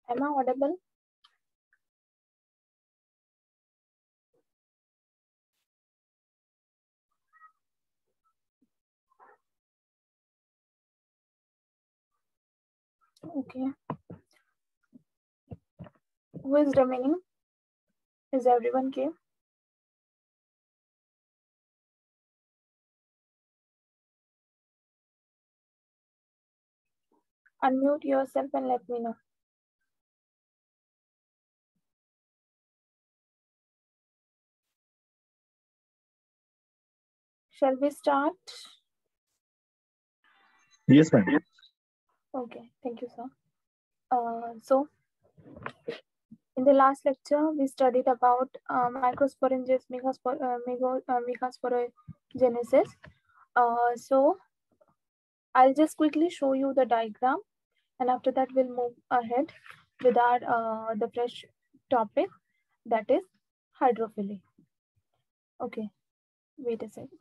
Am I audible? Okay. Who is remaining? Is everyone came? Unmute yourself and let me know. Shall we start? Yes, ma'am. Okay, thank you, sir. So, in the last lecture, we studied about microsporogenesis, megasporogenesis. So, I'll just quickly show you the diagram, and after that, we'll move ahead with our the fresh topic, that is hydrophily. Okay, wait a second.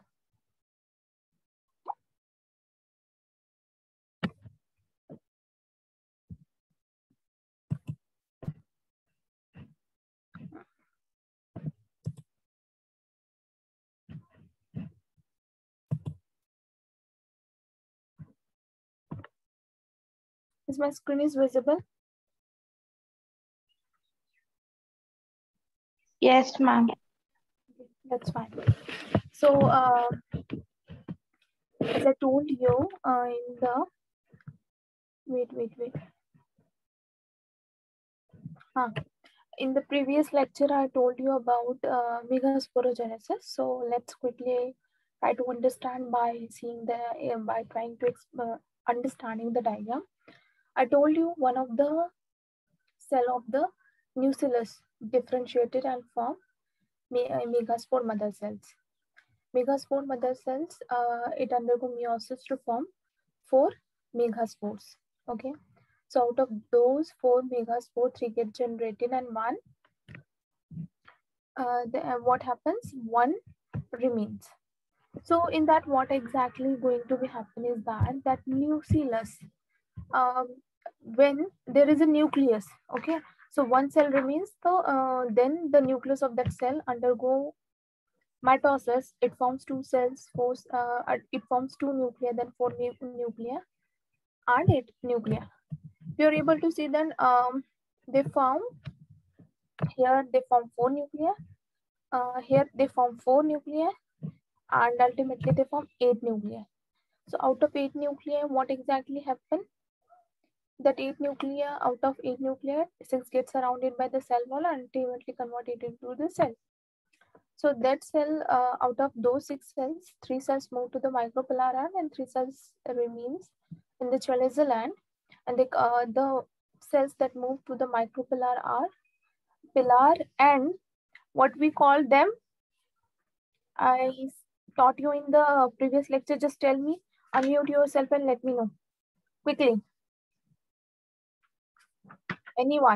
Is my screen is visible? Yes, ma'am. Okay, that's fine. So, as I told you in the wait. In the previous lecture, I told you about megasporogenesis. So let's quickly try to understand by seeing the by trying to understanding the diagram. I told you one of the cell of the nucleus differentiated and form megaspore mother cells. Megaspore mother cells, it undergo meiosis to form 4 megaspores. Okay, so out of those 4 megaspore, 3 get generated and what happens? 1 remains. So in that, what exactly going to be happen is that nucleus, when there is a nucleus, okay, so 1 cell remains, so then the nucleus of that cell undergo mitosis. It forms 2 cells, it forms 2 nuclei, then 4 nuclei and 8 nuclei. You're able to see then they form, here they form 4 nuclei, here they form 4 nuclei, and ultimately they form 8 nuclei. So out of 8 nuclei, what exactly happened? That 8 nuclei, out of 8 nuclei, 6 gets surrounded by the cell wall and ultimately converted into the cell. So that cell, out of those 6 cells, 3 cells move to the micropillar end and 3 cells remains in the chalazial end. And the cells that move to the micropillar are pillar and what we call them. I taught you in the previous lecture. Just tell me, unmute yourself and let me know quickly. Anyone?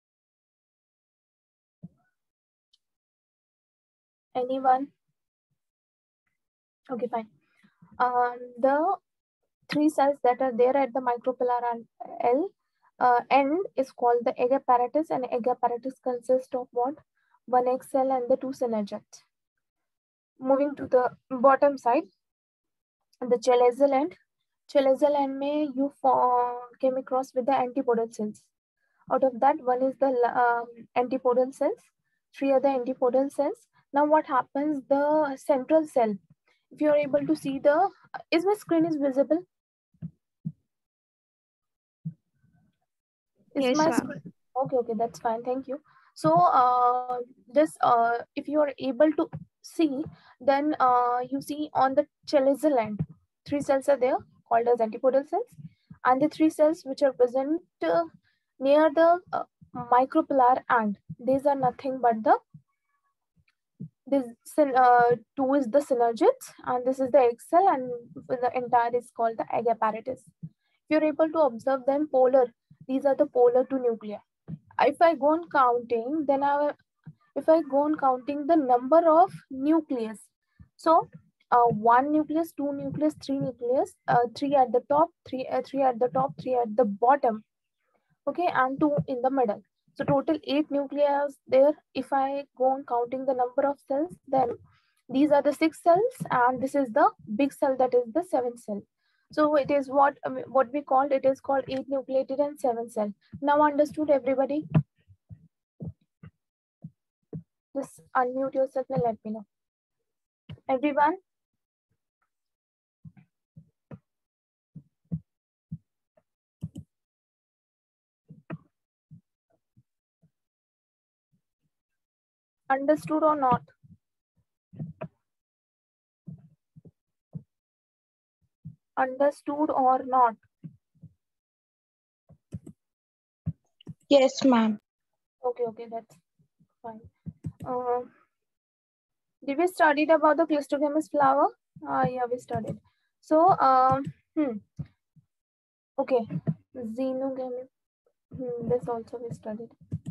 Anyone? Okay, fine. The 3 cells that are there at the micropillar end is called the egg apparatus, and egg apparatus consists of what? 1 egg cell and the 2 synergids. Moving to the bottom side, the chalazial end. Chalazial end may you came across with the antipodal cells. Out of that, 1 is the antipodal cells, 3 are the antipodal cells. Now what happens? The central cell, if you are able to see the, is my screen is visible? Is Yes, my ma'am. screen? Okay, that's fine. Thank you. So if you are able to see, then you see on the chalazial end, 3 cells are there called as antipodal cells, and the 3 cells which are present near the micropillar end. These are nothing but this 2 is the synergids, and this is the egg cell, and the entire is called the egg apparatus. If you're able to observe them polar, these are the polar 2 nuclei. If I go on counting, then if I go on counting the number of nucleus, so 1 nucleus, 2 nucleus, 3 nucleus, 3 at the top, 3 at the top, 3 at the bottom. okay, and 2 in the middle. So total 8 nuclei there. If I go on counting the number of cells, then these are the 6 cells, and this is the big cell, that is the 7th cell. So it is what we called, it is called 8 nucleated and 7 cell. Now understood, everybody? Just unmute yourself and let me know. Everyone? Understood or not? Understood or not? Yes, ma'am. Okay, that's fine. Did we studied about the Clistogamous flower? Yeah, we studied. So, okay, Xenogamy. This also we studied.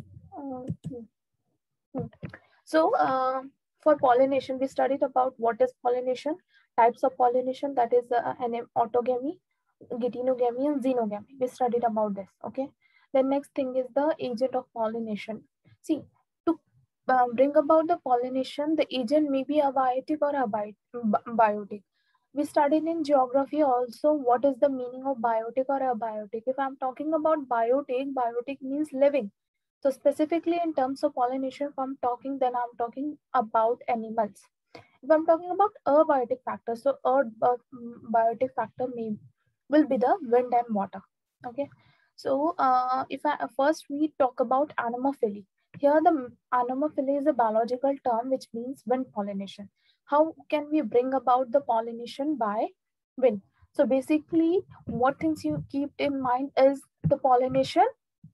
So, for pollination, we studied about what is pollination, types of pollination, that is autogamy, geitonogamy, and xenogamy. We studied about this. Okay. The next thing is the agent of pollination. See, to bring about the pollination, the agent may be abiotic or biotic. We studied in geography also what is the meaning of biotic or abiotic. If I'm talking about biotic means living. So specifically in terms of pollination, if I'm talking, then I'm talking about animals. If I'm talking about abiotic factor, so biotic factor will be the wind and water. Okay. So if I first we talk about anemophily. Here the anemophily is a biological term which means wind pollination. How can we bring about the pollination by wind? So basically, what things you keep in mind is the pollination.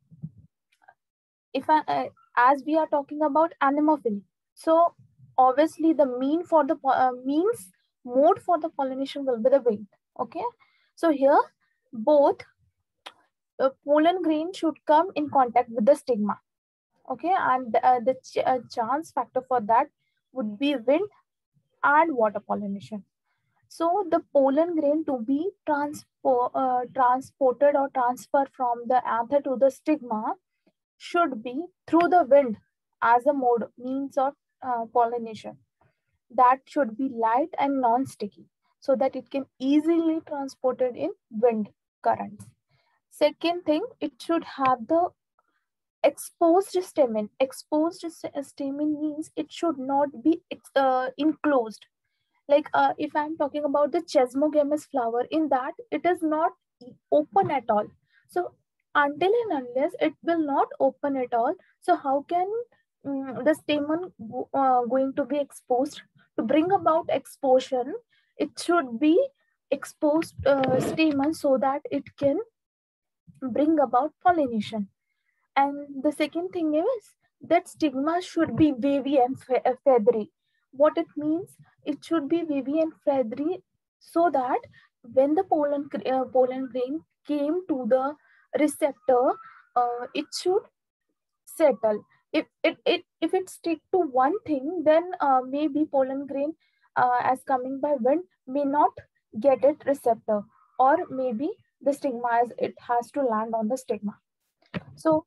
If as we are talking about anemophily, so obviously the mean for the means mode for the pollination will be the wind. Okay, so here both pollen grain should come in contact with the stigma. Okay, and the chance factor for that would be wind and water pollination. So the pollen grain to be transported or transferred from the anther to the stigma should be through the wind as a means of pollination. That should be light and non-sticky so that it can easily transported in wind currents. Second thing, it should have the exposed stamen. Exposed stamen means it should not be enclosed. Like if I'm talking about the chesmogamous flower, in that it is not open at all. So until and unless it will not open at all, so how can the stamen going to be exposed? To bring about exposure, it should be exposed stamen so that it can bring about pollination. And the second thing is that stigma should be wavy and feathery. What it means, it should be wavy and feathery so that when the pollen grain came to the receptor, it should settle. If it stick to one thing, then maybe pollen grain as coming by wind may not get it receptor, or maybe the stigma as it has to land on the stigma. So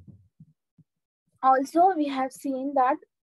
also we have seen that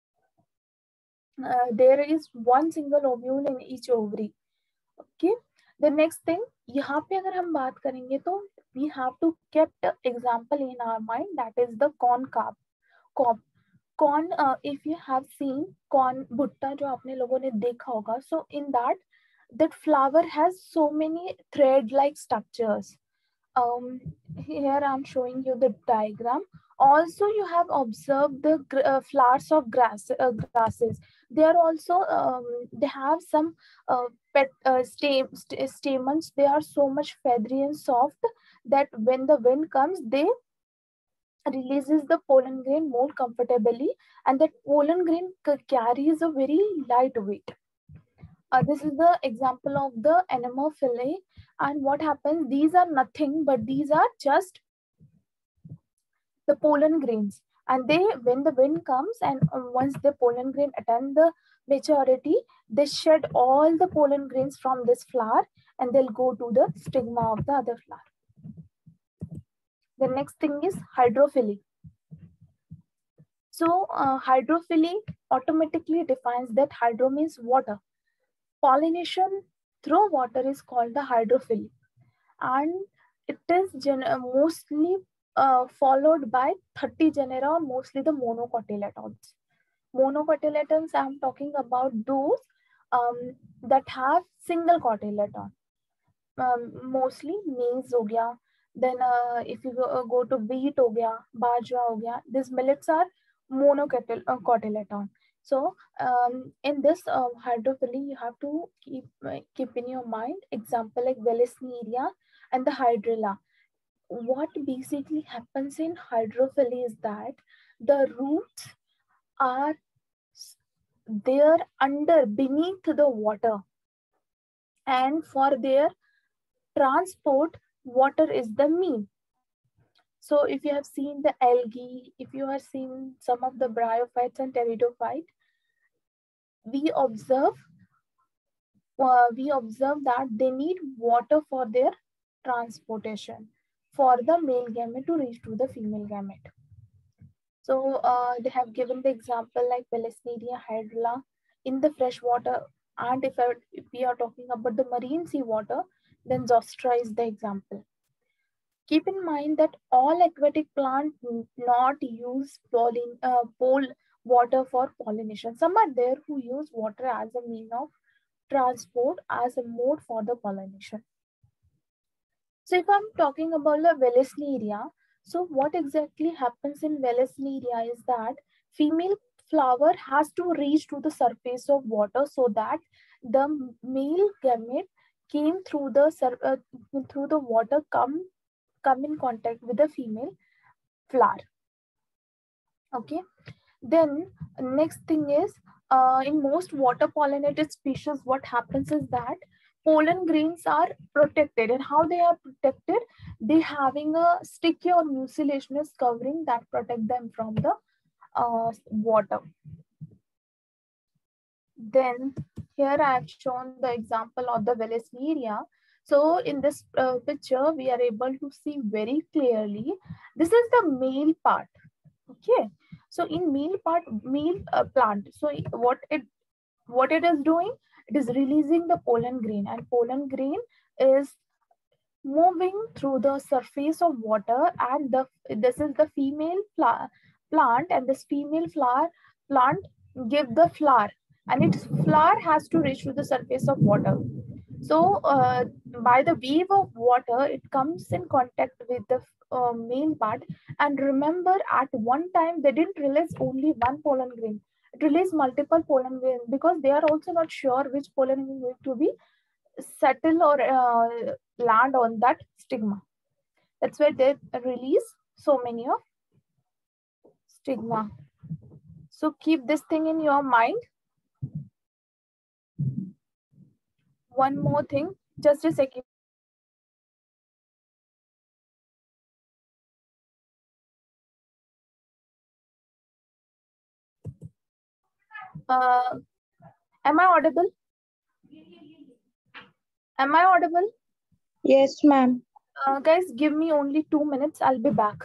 there is one single ovule in each ovary. Okay. The next thing, यहाँ पे अगर हम बात करेंगे तो we have to kept example in our mind, that is the corn cob. Corn, if you have seen corn भुट्टा जो आपने लोगों ने देखा होगा, so in that flower has so many thread-like structures. Here I'm showing you the diagram. Also, you have observed the flowers of grasses. They are also they have some stamens. They are so much feathery and soft that when the wind comes, they releases the pollen grain more comfortably, and that pollen grain carries a very light weight. This is the example of the anemophily. And what happens, these are nothing but these are just the pollen grains, and they, when the wind comes and once the pollen grain attain the maturity, they shed all the pollen grains from this flower and they'll go to the stigma of the other flower. The next thing is hydrophily. So hydrophily automatically defines that hydro means water. Pollination through water is called the hydrophily, and it is mostly followed by 30 genera, or mostly the monocotyledons. Monocotyledons, I'm talking about those that have single cotyledon. Mostly maize हो गया, then if you go to wheat हो गया, bajra हो गया, these millets are monocotyledon. So in this hydrophily, you have to keep in your mind example like Vallisneria and the hydrilla. What basically happens in hydrophily is that the roots are there beneath the water, and for their transport, water is the mean. So if you have seen the algae, if you have seen some of the bryophytes and pteridophytes, we observe that they need water for their transportation, for the male gamete to reach to the female gamete. So they have given the example like Vallisneria hydrilla in the fresh water, and if we are talking about the marine sea water, then Zostera is the example. Keep in mind that all aquatic plants not use pole water for pollination. Some are there who use water as a mean of transport, as a mode for the pollination. So if I'm talking about the Vallisneria, so what exactly happens in Vallisneria is that female flower has to reach to the surface of water so that the male gamete came through the water, come in contact with the female flower. Okay, then next thing is in most water pollinated species, what happens is that pollen grains are protected. And how they are protected? They having a sticky or mucilaginous covering that protect them from the water. Then here I have shown the example of the Vallisneria. So in this picture, we are able to see very clearly, this is the male part. Okay, so in male plant, so what it is doing, it is releasing the pollen grain, and pollen grain is moving through the surface of water, and this is the female plant, and this female plant give the flower, and its flower has to reach to the surface of water. So by the wave of water, it comes in contact with the male part. And remember, at one time, they didn't release only one pollen grain. It released multiple pollen grains because they are also not sure which pollen is going to be settle or land on that stigma. That's why they release so many of stigma. So keep this thing in your mind. One more thing, just a second. Am I audible? Am I audible? Yes, ma'am. Guys, give me only 2 minutes. I'll be back.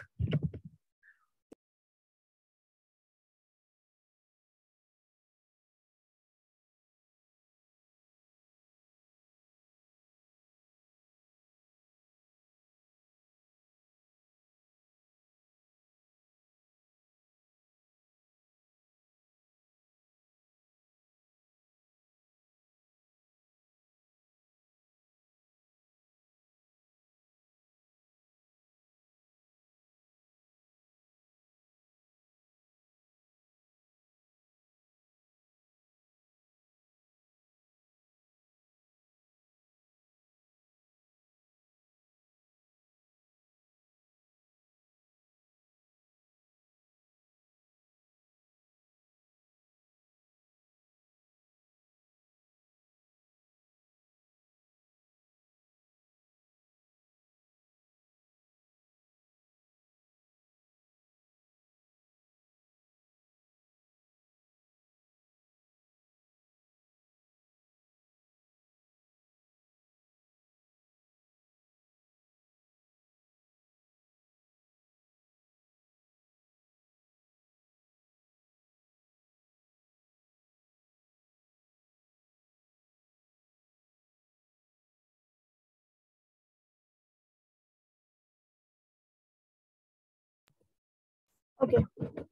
Okay.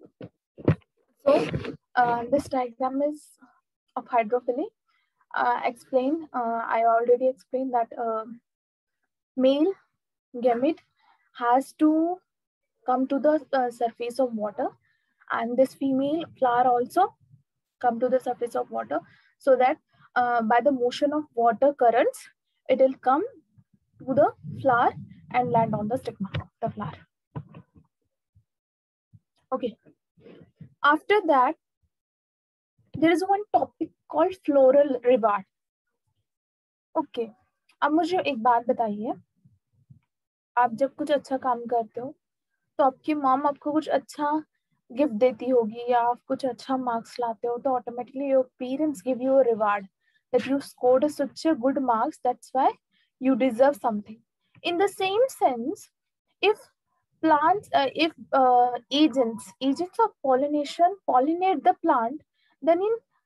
So this diagram is of hydrophily. I already explained that male gamete has to come to the surface of water, and this female flower also come to the surface of water, so that by the motion of water currents, it will come to the flower and land on the stigma of the flower. Okay. After that, there is one topic called floral reward. Okay. अब मुझे एक बात बताइए, आप जब कुछ अच्छा काम करते हो तो आपकी मॉम आपको कुछ अच्छा गिफ्ट देती होगी या आप कुछ अच्छा मार्क्स लाते हो तो automatically your parents give you a reward that you scored such a good marks, that's why you deserve something. In the same sense, if plants if agents of pollination pollinate the plant, then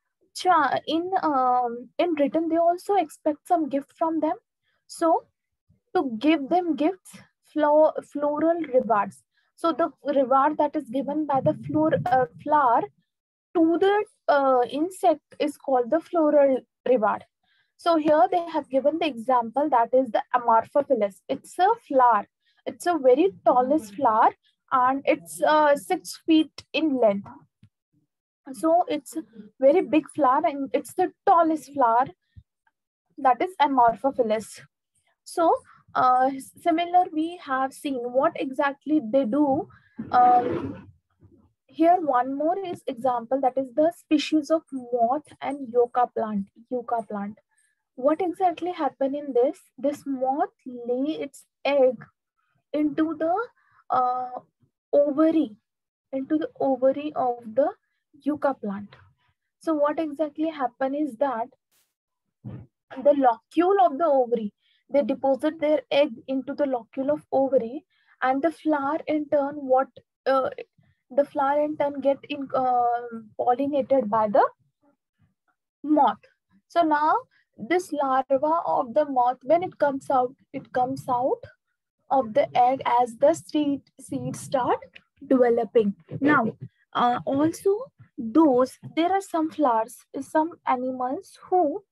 in return they also expect some gift from them. So to give them gifts, floral rewards. So the reward that is given by the flower to the insect is called the floral reward. So here they have given the example, that is the Amorphophilus. It's a flower. It's a very tallest flower, and it's 6 feet in length. So it's a very big flower, and it's the tallest flower, that is Amorphophilus. So similar, we have seen what exactly they do. Here one more is example, that is the species of moth and yucca plant. What exactly happened in this? This moth lay its egg into the ovary of the yucca plant. So what exactly happened is that the locule of the ovary, they deposit their egg into the locule of ovary, and the flower in turn get pollinated by the moth. So now this larva of the moth, when it comes out of the egg as the seeds start developing. Now also there are some flowers, some animals who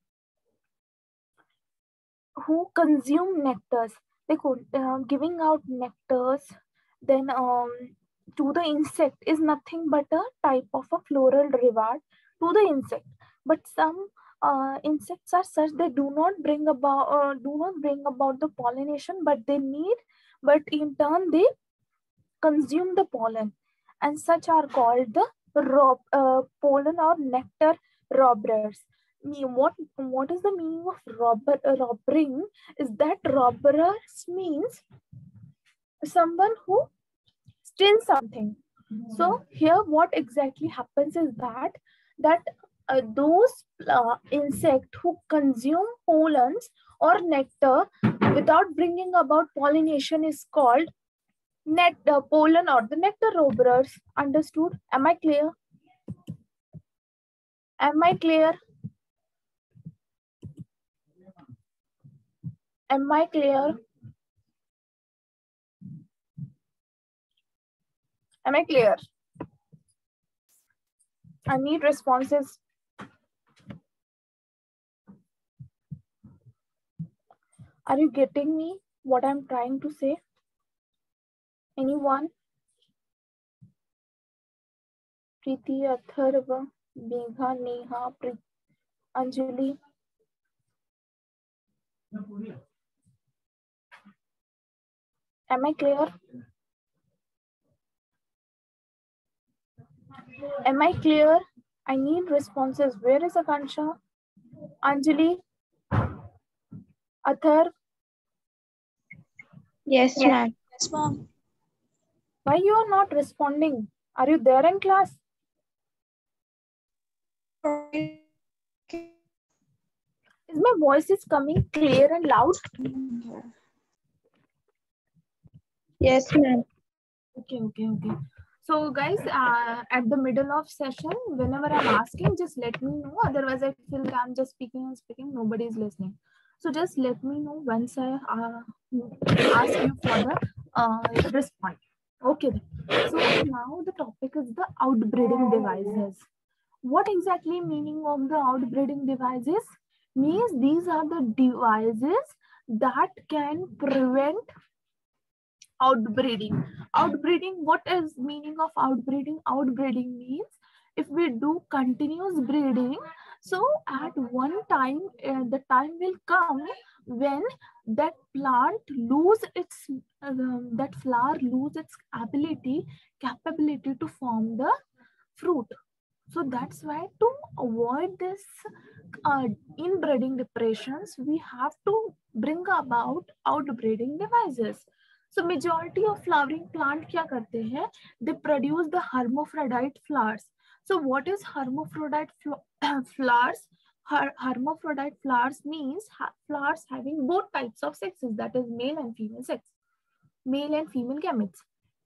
consume nectars. They could giving out nectars, then to the insect is nothing but a type of a floral reward to the insect. But some insects are such, they do not bring about the pollination, but in turn they consume the pollen, and such are called the pollen or nectar robbers. What is the meaning of robbering? Is that robbers means someone who steals something. So here what exactly happens is that those insects who consume pollens or nectar without bringing about pollination is called pollen or the nectar robbers. Understood? Am I clear? Am I clear? Am I clear? Am I clear? I need responses. Are you getting me what I'm trying to say? Anyone? Preeti, Atharva, Megha, Neha, Anjali. Am I clear? Am I clear? I need responses. Where is Akansha? Anjali? Athar? Yes, ma'am. Yes, ma'am. Why you are not responding? Are you there in class? Is my voice is coming clear and loud? Yes, ma'am. Okay. So guys, at the middle of session, whenever I'm asking, just let me know. Otherwise, I feel that I'm just speaking, nobody is listening. So just let me know once I ask you for the response. Okay. So now the topic is the outbreeding devices. What exactly meaning of the outbreeding devices? Means these are the devices that can prevent outbreeding. Outbreeding, what is meaning of outbreeding? Outbreeding means if we do continuous breeding, so at one time, the time will come when that plant lose its, that flower lose its capability to form the fruit. So that's why to avoid this inbreeding depressions, we have to bring about outbreeding devices. So majority of flowering plant क्या करते हैं? They produce the hermaphrodite flowers. So what is hermaphrodite flowers? Hermaphrodite flowers means flowers having both types of sexes, that is male and female sex, male and female gametes.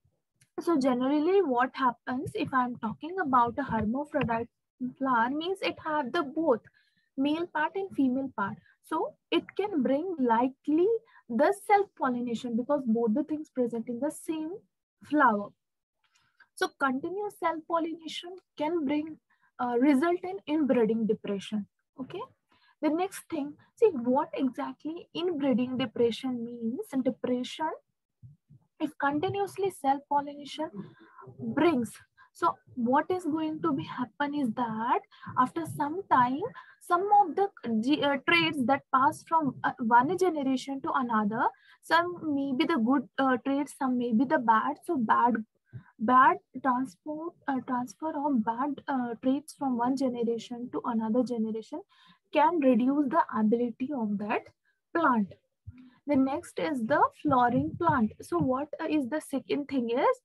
So generally what happens if I'm talking about a hermaphrodite flower means it have the both male part and female part. So it can bring likely the self-pollination because both the things present in the same flower. So continuous self-pollination can bring result in inbreeding depression. Okay. The next thing, see what exactly inbreeding depression means. Depression if continuously self-pollination brings, so what is going to be happen is that after some time some of the traits that pass from one generation to another, some may be the good traits, some may be the bad. So bad transfer of bad traits from one generation to another generation can reduce the ability of that plant. The next is the flowering plant. So what is the second thing is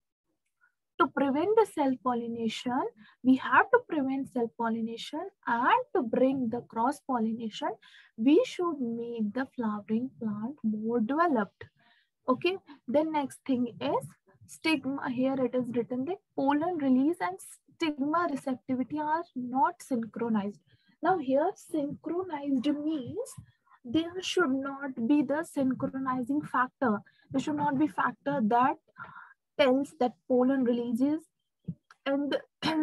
to prevent the self-pollination, we have to prevent self-pollination and to bring the cross-pollination, we should make the flowering plant more developed. Okay, the next thing is stigma. Here it is written that pollen release and stigma receptivity are not synchronized. Now here synchronized means there should not be the synchronizing factor. There should not be factor that tells that pollen releases and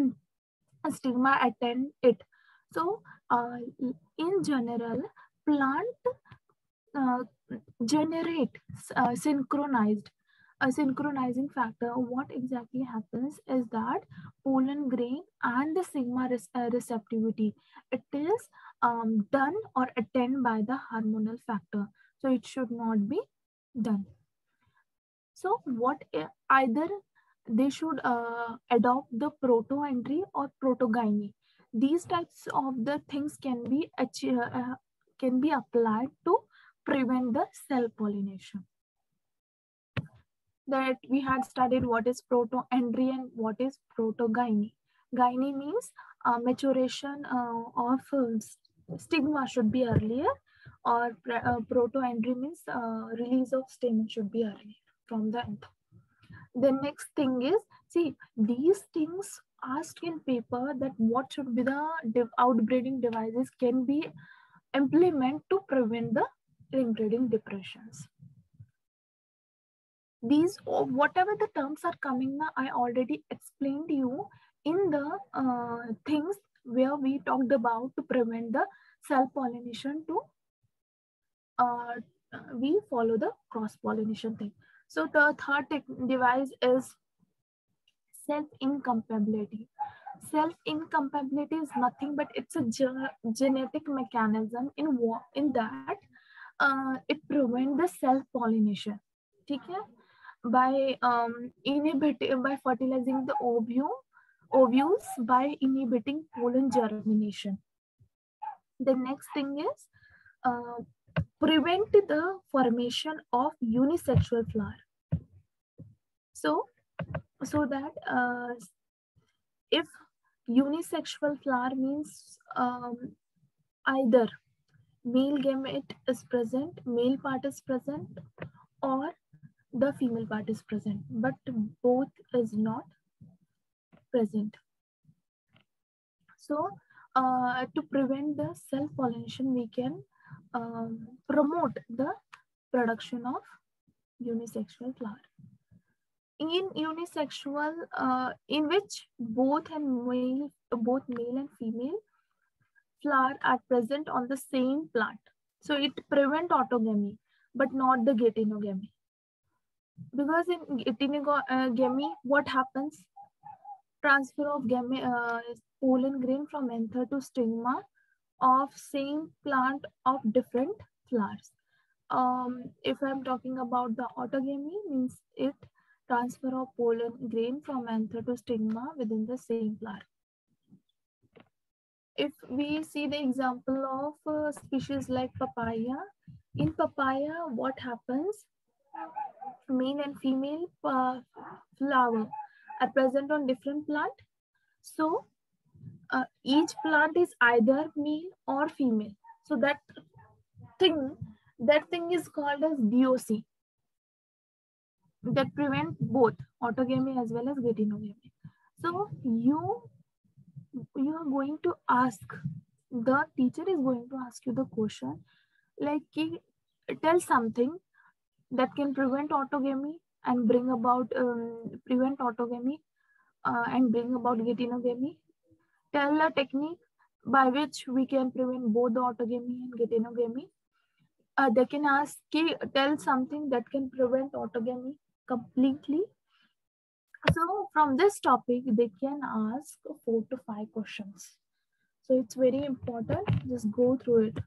stigma attend it. So in general, plant uh, generate synchronized a synchronizing factor. What exactly happens is that pollen grain and the sigma receptivity, it is done or attend by the hormonal factor, so it should not be done. So what either they should adopt the proto-entry or protogyny. These types of the things can be applied to prevent the self-pollination. That we had studied what is proto-entry and what is protogyny. Gyne means maturation of stigma should be earlier, or proto-entry means release of stem should be earlier from the end. The next thing is, see, these things asked in paper that what should be the outbreeding devices can be implemented to prevent the inbreeding depressions. These, whatever the terms are coming now, I already explained to you in the things where we talked about to prevent the self-pollination to we follow the cross-pollination thing. So the third device is self-incompatibility. Self-incompatibility is nothing but it's a genetic mechanism in that it prevents the self-pollination. Okay? By by fertilizing the ovules by inhibiting pollen germination. The next thing is prevent the formation of unisexual flower. So that if unisexual flower means either male gamete is present, male part is present, or the female part is present, but both is not present. So to prevent the self-pollination, we can promote the production of unisexual flower. in unisexual, in which both male and female flower are present on the same plant. So it prevents autogamy, but not the gatinogamy. Because in gatinogamy, what happens? Transfer of pollen grain from anther to stigma of same plant of different flowers. If I'm talking about the autogamy, means it transfer of pollen grain from anther to stigma within the same flower. If we see the example of species like papaya, in papaya, what happens? Male and female flower are present on different plant. So each plant is either male or female. So that thing is called as DOC, that prevent both autogamy as well as gatinogamy. So you are going to ask, the teacher is going to ask you the question like, tell something that can prevent autogamy and bring about prevent autogamy and bring about gatinogamy. Tell a technique by which we can prevent both the autogamy and gatinogamy. They can ask, tell something that can prevent autogamy completely. So from this topic, they can ask 4 to 5 questions. So it's very important. Just go through it.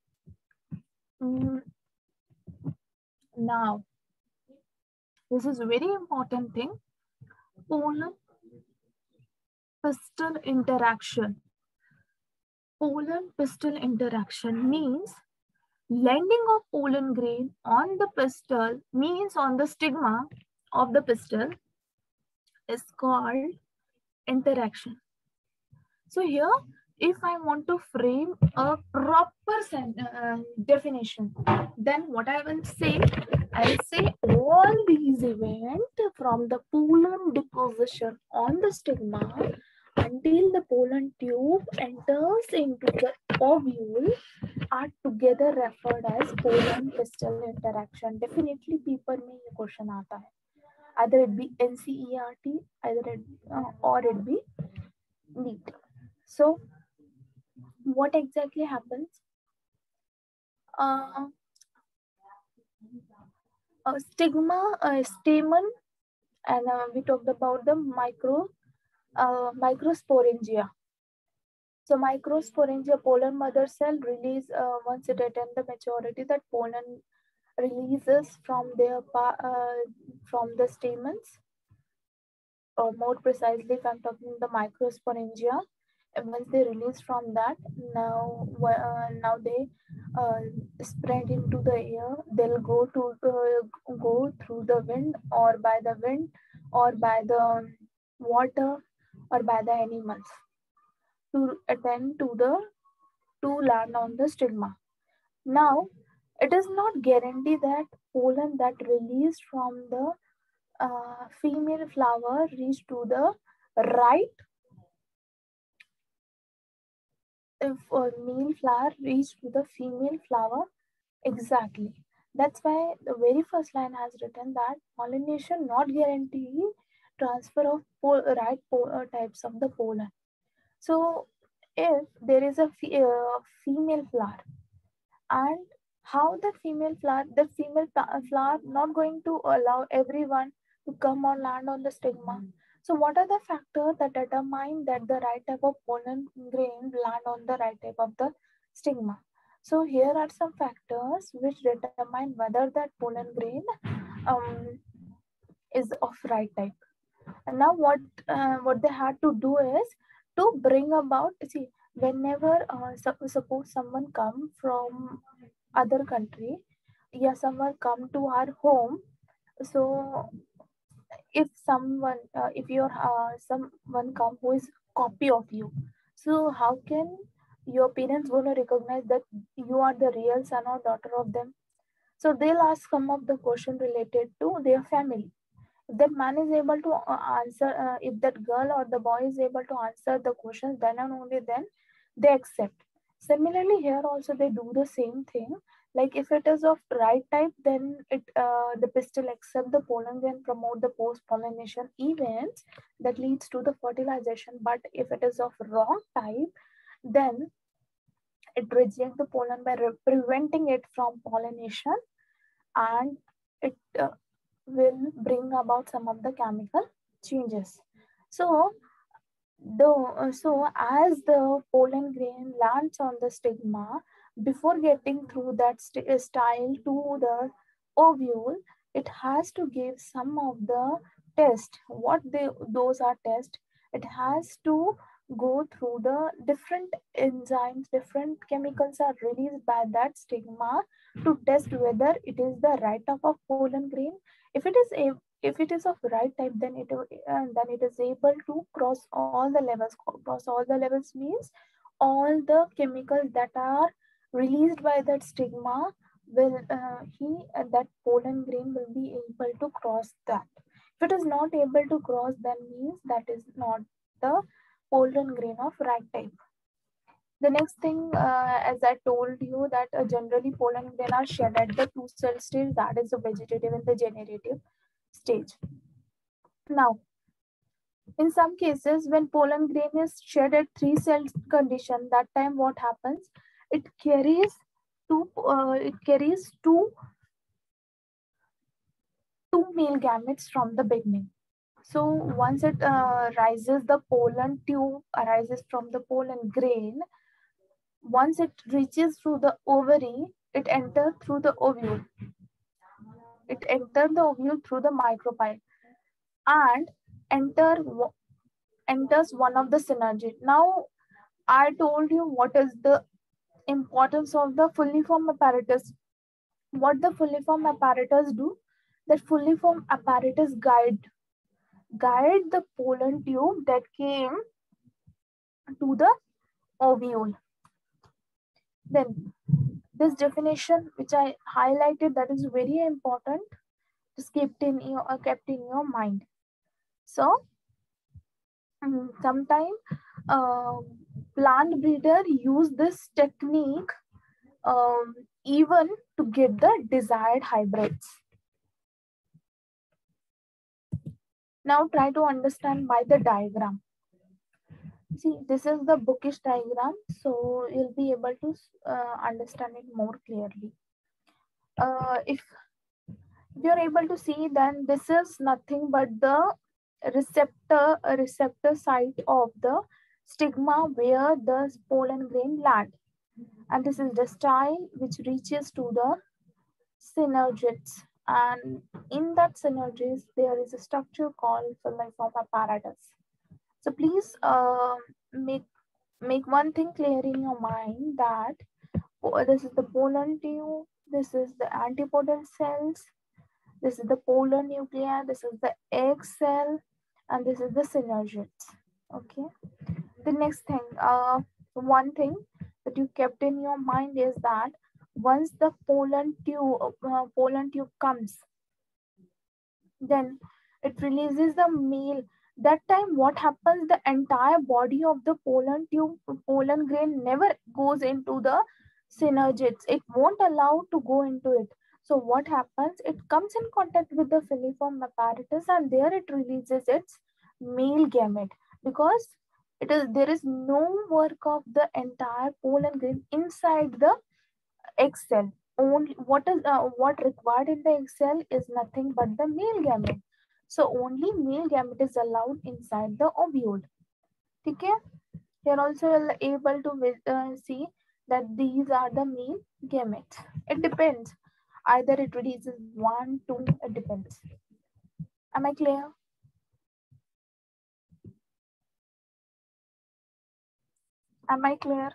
Now, this is a very important thing. Pollen pistil interaction. Pollen pistil interaction means landing of pollen grain on the pistil, means on the stigma of the pistil, is called interaction. So here, if I want to frame a proper definition, then what I will say, I'll say all these events from the pollen deposition on the stigma until the pollen tube enters into the ovule are together referred as pollen pistil interaction. Definitely paper में ये question आता है. Either it be NCERT, or it be NEET. So what exactly happens? Stigma, stamen, and we talked about the microsporangia. So microsporangia, pollen mother cell release, once it attains the maturity, that pollen releases from from the stamens, or more precisely, if I'm talking the microsporangia. And once they release from that, now they spread into the air. They'll go through the wind, or by the wind, or by the water, or by the animals, to attend to land on the stigma. Now, it is not guaranteed that pollen that released from the female flower reach to the right. If a male flower reach to the female flower exactly. That's why the very first line has written that pollination not guaranteeing transfer of right types of the pollen. So if there is a female flower, and how the female flower not going to allow everyone to come or land on the stigma. So what are the factors that determine that the right type of pollen grain land on the right type of the stigma? So here are some factors which determine whether that pollen grain is of right type. And now what they had to do is to bring about, see, whenever suppose someone come from other country, yeah, someone come to our home. So if someone someone come who is copy of you, so how can your parents going to recognize that you are the real son or daughter of them? So they'll ask some of the question related to their family. If that man is able to answer, if that girl or the boy is able to answer the questions, then and only then they accept. Similarly, here also they do the same thing. Like if it is of right type, then the pistil accept the pollen and promote the post-pollination events that leads to the fertilization. But if it is of wrong type, then it rejects the pollen by preventing it from pollination, and it will bring about some of the chemical changes. So as the pollen grain lands on the stigma, before getting through that style to the ovule, it has to give some of the test. Those are test. It has to go through the different enzymes, different chemicals are released by that stigma to test whether it is the right type of pollen grain. If it is of right type, then it is able to cross all the levels. Cross all the levels means all the chemicals that are released by that stigma will that pollen grain will be able to cross that. If it is not able to cross, then means that is not the pollen grain of right type. The next thing, as I told you, that generally pollen grain are shed at the two cell stage, that is the vegetative and the generative stage. Now, in some cases, when pollen grain is shed at three cell condition, that time what happens? It carries two male gametes from the beginning. So once it rises, the pollen tube arises from the pollen grain. Once it reaches through the ovary, it enters through the ovule. It enters the ovule through the micropyle and enters one of the synergy. Now, I told you what is the importance of the fulliform apparatus. What the fulliform apparatus do? That fulliform apparatus guide the pollen tube that came to the ovule. Then this definition which I highlighted, that is very important, just kept in your mind. So sometime plant breeder use this technique even to get the desired hybrids. Now try to understand by the diagram. See, this is the bookish diagram, so you'll be able to understand it more clearly. If you're able to see, then this is nothing but the receptor site of the stigma where the pollen grain land, and this is the style which reaches to the synergids, and in that synergids there is a structure called filiform apparatus. So please make one thing clear in your mind, that this is the pollen tube, this is the antipodal cells, this is the pollen nuclei, this is the egg cell, and this is the synergids. Okay. The next thing, one thing that you kept in your mind is that once the pollen tube comes, then it releases the male. That time what happens? The entire body of the pollen tube, pollen grain never goes into the synergids. It won't allow to go into it. So what happens? It comes in contact with the filiform apparatus, and there it releases its male gamete, because there is no work of the entire pollen grain inside the egg cell. Only what required in the egg cell is nothing but the male gamete. So only male gamete is allowed inside the ovule. Okay? You're also able to see that these are the male gametes. It depends. Either it releases 1, 2, it depends. Am I clear? Am I clear?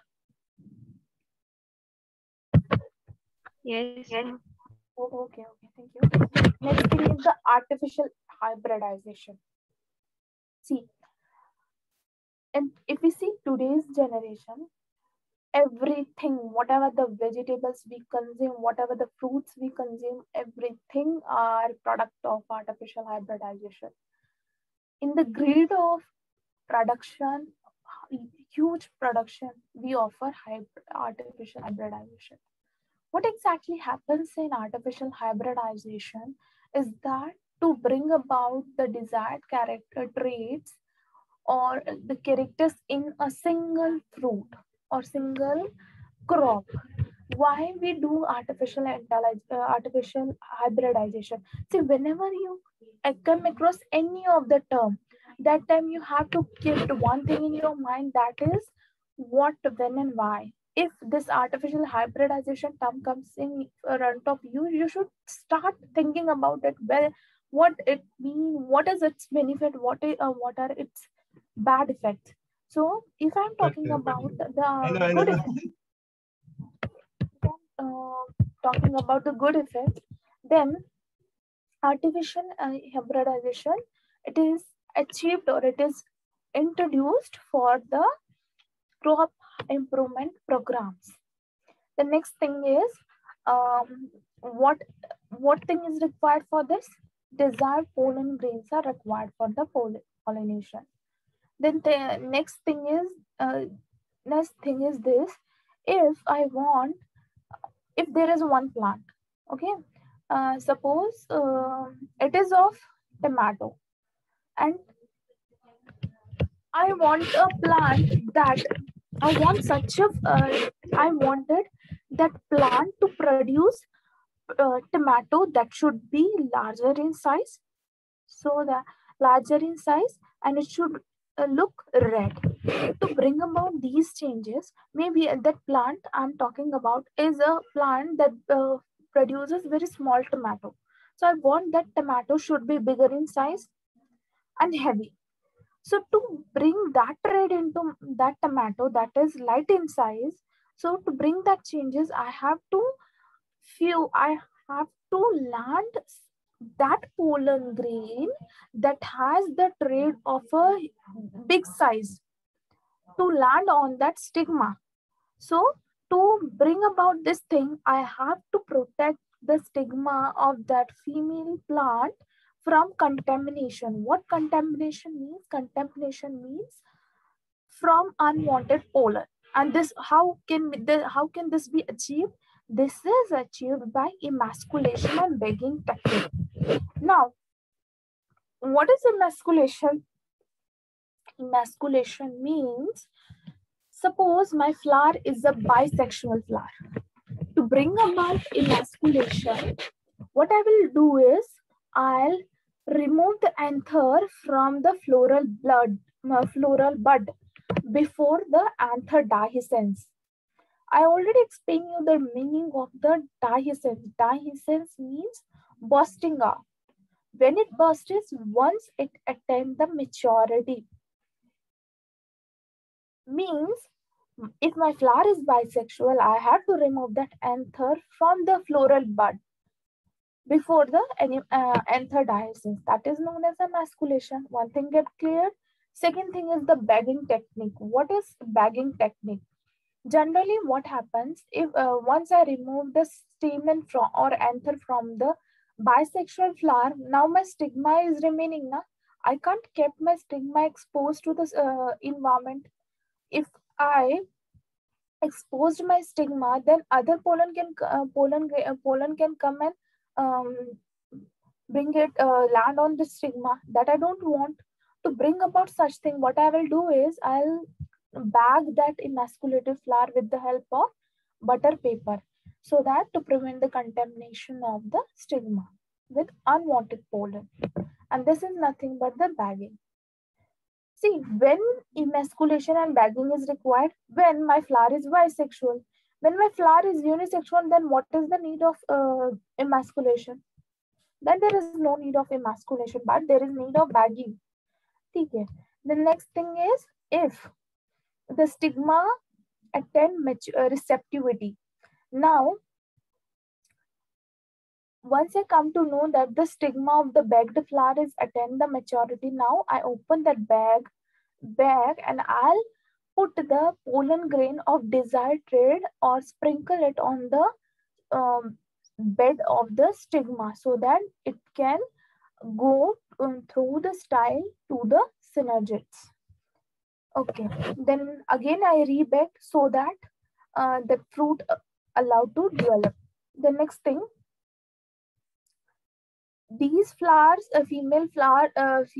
Yes. Oh, okay, thank you. Next thing is the artificial hybridization. See, and if we see today's generation, everything, whatever the vegetables we consume, whatever the fruits we consume, everything are product of artificial hybridization. In the greed of production, huge production, we offer artificial hybridization. What exactly happens in artificial hybridization is that to bring about the desired character traits or the characters in a single fruit or single crop. Why we do artificial hybridization? See, whenever you come across any of the term, that time you have to keep one thing in your mind, that is what, when, and why. If this artificial hybridization term comes in front of you, you should start thinking about it. Well, what it means, what is its benefit, what are its bad effects. So if I'm talking about the good effects, talking about the good effects, then artificial hybridization, it is achieved or it is introduced for the crop improvement programs. The next thing is what thing is required for this? Desired pollen grains are required for the pollination. Then the next thing is this: if there is one plant, okay, suppose it is of tomato, and I want a plant that I wanted that plant to produce tomato that should be larger in size, so the larger in size, and it should look red. To bring about these changes, maybe that plant I'm talking about is a plant that produces very small tomato. So I want that tomato should be bigger in size and heavy. So to bring that red into that tomato that is light in size, so to bring that changes, I have to land that pollen grain that has the trait of a big size to land on that stigma. So to bring about this thing, I have to protect the stigma of that female plant from contamination. What contamination means? Contamination means from unwanted pollen. And this, how can this be achieved? This is achieved by emasculation and bagging technique. Now, what is emasculation? Emasculation means, suppose my flower is a bisexual flower. To bring about emasculation, what I will do is I'll remove the anther from the floral bud before the anther dehiscence. I already explained you the meaning of the dehiscence. Dehiscence means bursting up. When it bursts, once it attains the maturity. Means if my flower is bisexual, I have to remove that anther from the floral bud before the anther dehiscence. That is known as emasculation. One thing get cleared. Second thing is the bagging technique. What is bagging technique? Generally, what happens if once I remove the stamen from or anther from the bisexual flower, now my stigma is remaining. Na? I can't keep my stigma exposed to the environment. If I exposed my stigma, then other pollen can come and bring it land on the stigma that I don't want. To bring about such thing, what I will do is I'll bag that emasculated flower with the help of butter paper, so that to prevent the contamination of the stigma with unwanted pollen. And this is nothing but the bagging. See, when emasculation and bagging is required, when my flower is bisexual. When my flower is unisexual, then what is the need of emasculation? Then there is no need of emasculation, but there is need of bagging. Okay. The next thing is, if the stigma attain receptivity. Now, once I come to know that the stigma of the bagged flower is attain the maturity, now I open that bag and I'll put the pollen grain of desired trait or sprinkle it on the bed of the stigma, so that it can go through the style to the synergids. Okay, then again I rebake so that the fruit allowed to develop. The next thing, these flowers, a female flower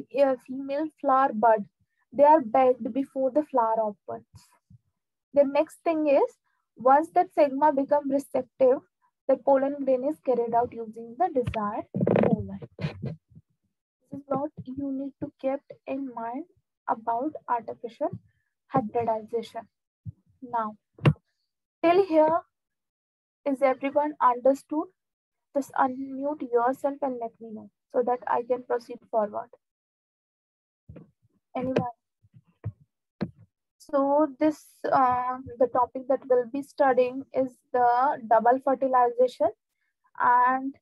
bud, they are baked before the flower opens. The next thing is, once that sigma become receptive, the pollen grain is carried out using the desired pollen. This is what you need to keep in mind about artificial hybridization. Now, till here, is everyone understood? Just unmute yourself and let me know so that I can proceed forward. Anyone? So this, the topic that we'll be studying is the double fertilization, and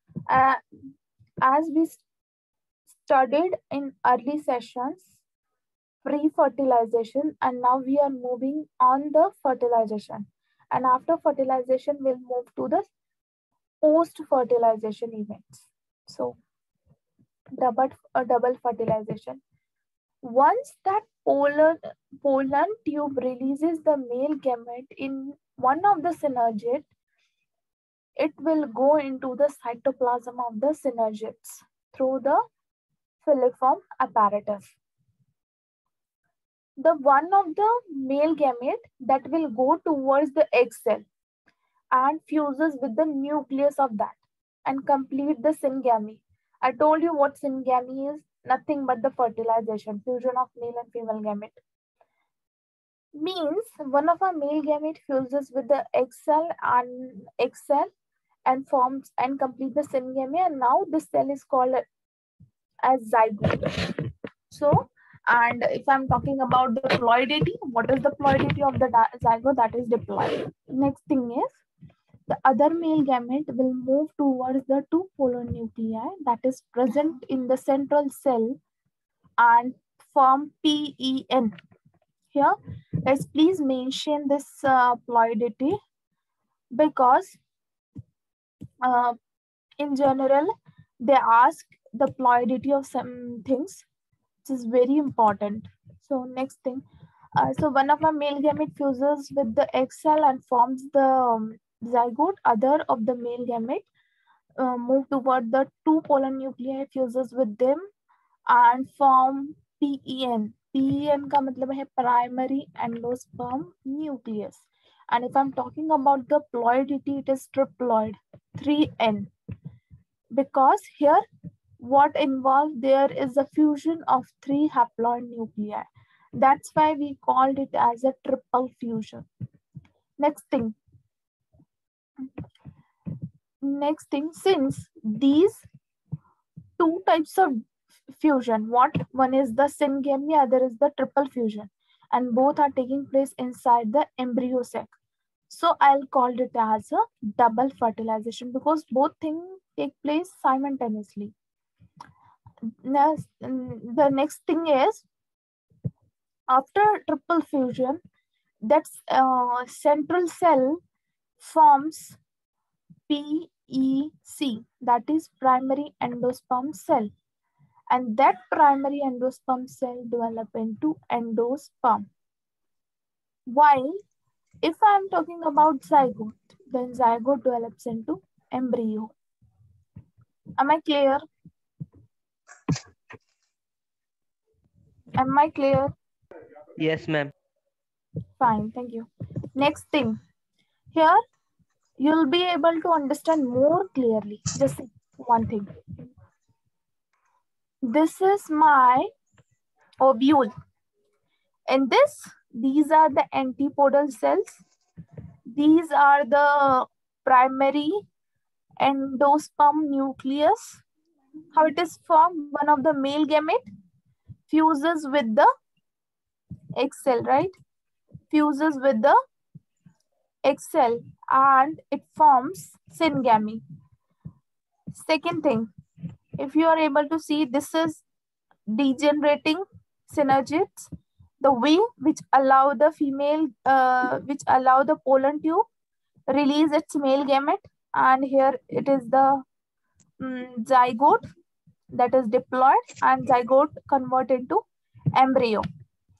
as we studied in early sessions, pre-fertilization, and now we are moving on the fertilization, and after fertilization we'll move to the post-fertilization events. So double fertilization. Once that pollen tube releases the male gamete in one of the synergid, it will go into the cytoplasm of the synergids through the filiform apparatus. The one of the male gamete that will go towards the egg cell and fuses with the nucleus of that and complete the syngamy. I told you what syngamy is, nothing but the fertilization, fusion of male and female gamete. Means one of our male gamete fuses with the egg cell and forms and complete the syngamy, and now this cell is called as zygote. So, and if I'm talking about the ploidity, what is the ploidity of the zygote? That is diploid. Next thing is, the other male gamete will move towards the two polar nuclei that is present in the central cell and form PEN. Here, let's please mention this ploidity because in general, they ask the ploidity of some things, which is very important. So next thing, so one of our male gamete fuses with the egg cell and forms the zygote. Other of the male gamete move toward the two polar nuclei, fuses with them and form PEN. PEN का मतलब है primary endosperm nucleus. And if I'm talking about the ploidity, it is triploid, 3N. Because here, what involved there is the fusion of 3 haploid nuclei. That's why we called it as a triple fusion. Next thing, since these two types of fusion, one is the syngamy, other is the triple fusion, and both are taking place inside the embryo sac. So I'll call it as a double fertilization because both things take place simultaneously. The next thing is, after triple fusion, that central cell forms PEC, that is primary endosperm cell, and that primary endosperm cell develop into endosperm. While if I am talking about zygote, then zygote develops into embryo. Am I clear? Am I clear? Yes, ma'am. Fine, thank you. Next thing, here you'll be able to understand more clearly. Just one thing. This is my ovule. In this, these are the antipodal cells. These are the primary endosperm nucleus. How it is formed? One of the male gamete fuses with the egg cell, right? Fuses with the egg cell and it forms syngamy. Second thing, if you are able to see, this is degenerating synergids, the wing which allow the female, which allow the pollen tube release its male gamete, and here it is the zygote that is diploid and zygote convert into embryo.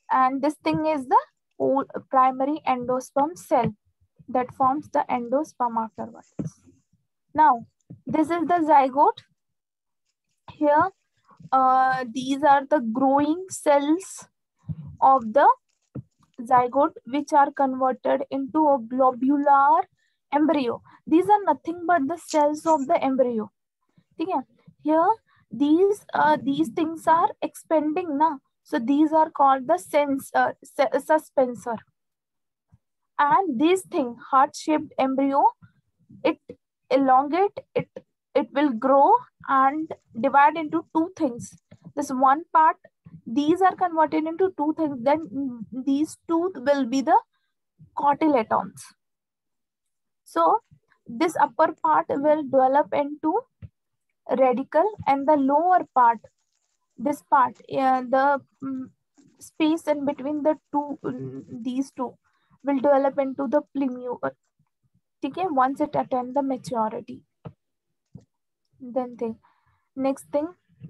and this thing is the primary endosperm cell that forms the endosperm afterwards. Now, this is the zygote. Here, these are the growing cells of the zygote, which are converted into a globular embryo. These are nothing but the cells of the embryo. Okay? Here, these things are expanding now. So these are called the suspensor. And this thing, heart-shaped embryo, it elongate, it will grow and divide into two things. This one part, these are converted into two things. Then these two will be the cotyledons. So this upper part will develop into radicle, and the lower part, this part, the space in between the two, these two will develop into the plumule. Okay, once it attains the maturity. Then next thing,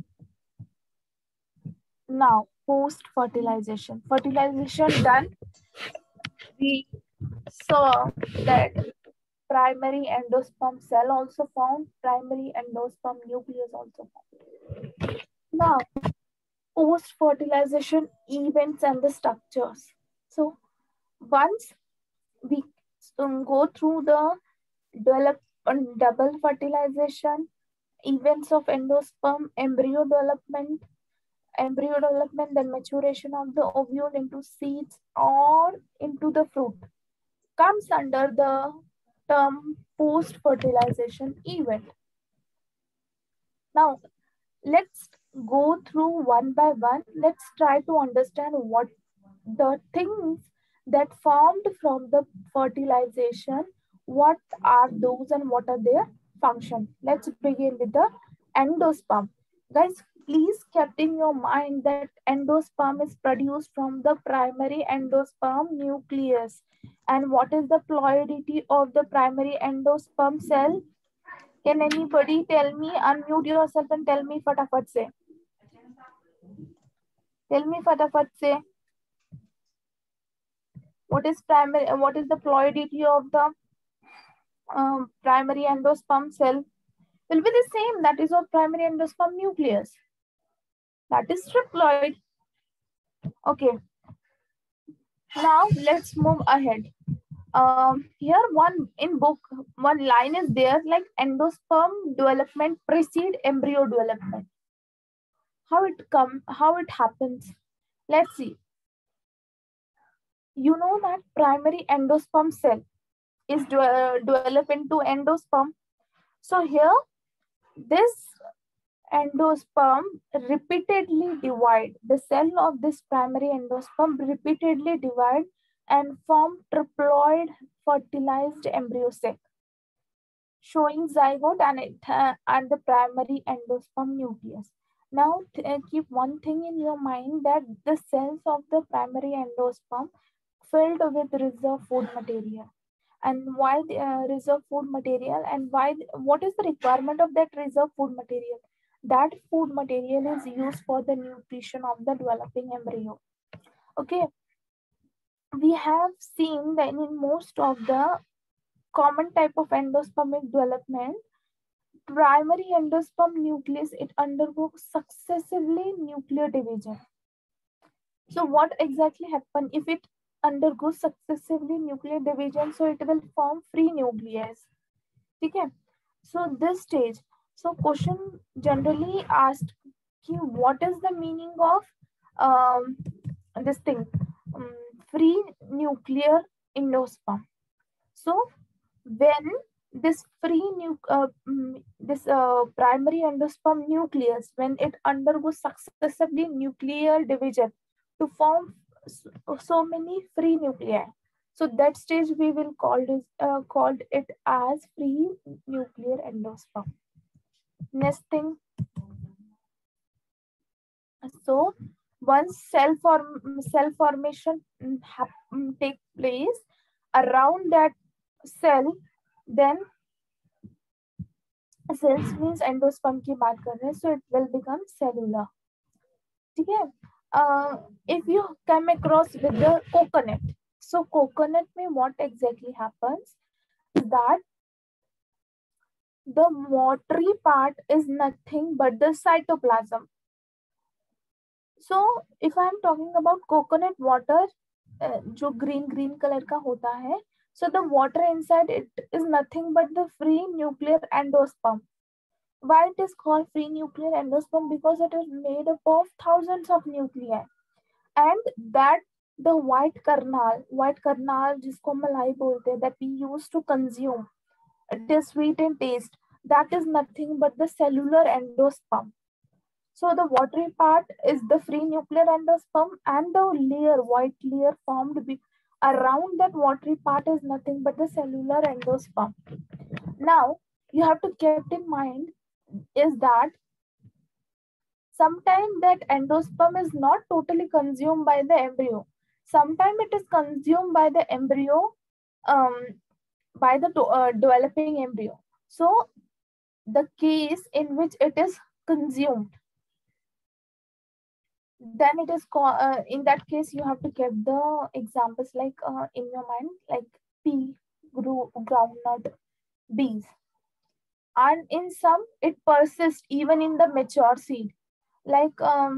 now post fertilization. Fertilization done, we saw that primary endosperm cell also found, primary endosperm nucleus also found. Now, post fertilization events and the structures. So once we go through the double fertilization, events of endosperm, embryo development, then maturation of the ovule into seeds or into the fruit, comes under the term post-fertilization event. Now, let's go through one by one. Let's try to understand what the things that formed from the fertilization, what are those and what are their function. Let's begin with the endosperm. Guys, please keep in your mind that endosperm is produced from the primary endosperm nucleus. And what is the ploidity of the primary endosperm cell? Can anybody tell me? Unmute yourself and tell me fatafat se. Tell me fatafat se. What is the ploidity of the primary endosperm cell? Will be the same, that is of primary endosperm nucleus. That is triploid. Okay. Now let's move ahead. Here one line is there, like endosperm development precede embryo development. How it happens? Let's see. You know that primary endosperm cell is developed into endosperm. So here, this endosperm repeatedly divide. The cell of this primary endosperm repeatedly divide and form triploid fertilized embryo sac, showing zygote and the primary endosperm nucleus. Now keep one thing in your mind, that the cells of the primary endosperm filled with reserve food material. And why the reserve food material, and what is the requirement of that reserve food material? That food material is used for the nutrition of the developing embryo. Okay, we have seen that in most of the common type of endospermic development, primary endosperm nucleus, it undergoes successively nuclear division. So what exactly happen if it undergoes successively nuclear division? So it will form free nucleus. Okay. So this stage. So question generally asked, what is the meaning of this thing, free nuclear endosperm? So when this primary endosperm nucleus, when it undergoes successively nuclear division to form so many free nuclei, so that stage we will called it as free nuclear endosperm. Next thing, so once cell formation take place around that cell, then cells means endosperm की बात कर रहे हैं, so it will become cellular. ठीक है? if you come across with the coconut, so coconut mein what exactly happens is that the watery part is nothing but the cytoplasm. So if I am talking about coconut water, जो green color का होता है, so the water inside it is nothing but the free nuclear endosperm. Why it is called free nuclear endosperm? Because it is made up of thousands of nuclei, and that the white kernel जिसको मलाई बोलते हैं, that we used to consume, it is sweet in taste, that is nothing but the cellular endosperm. So the watery part is the free nuclear endosperm, and the white layer formed around that watery part is nothing but the cellular endosperm. Now you have to keep in mind is that sometimes that endosperm is not totally consumed by the embryo. Sometimes it is consumed by the embryo, by the developing embryo. So the case in which it is consumed, then it is called, in that case you have to keep the examples like in your mind, like pea, groundnut, bees. And in some it persists even in the mature seed, like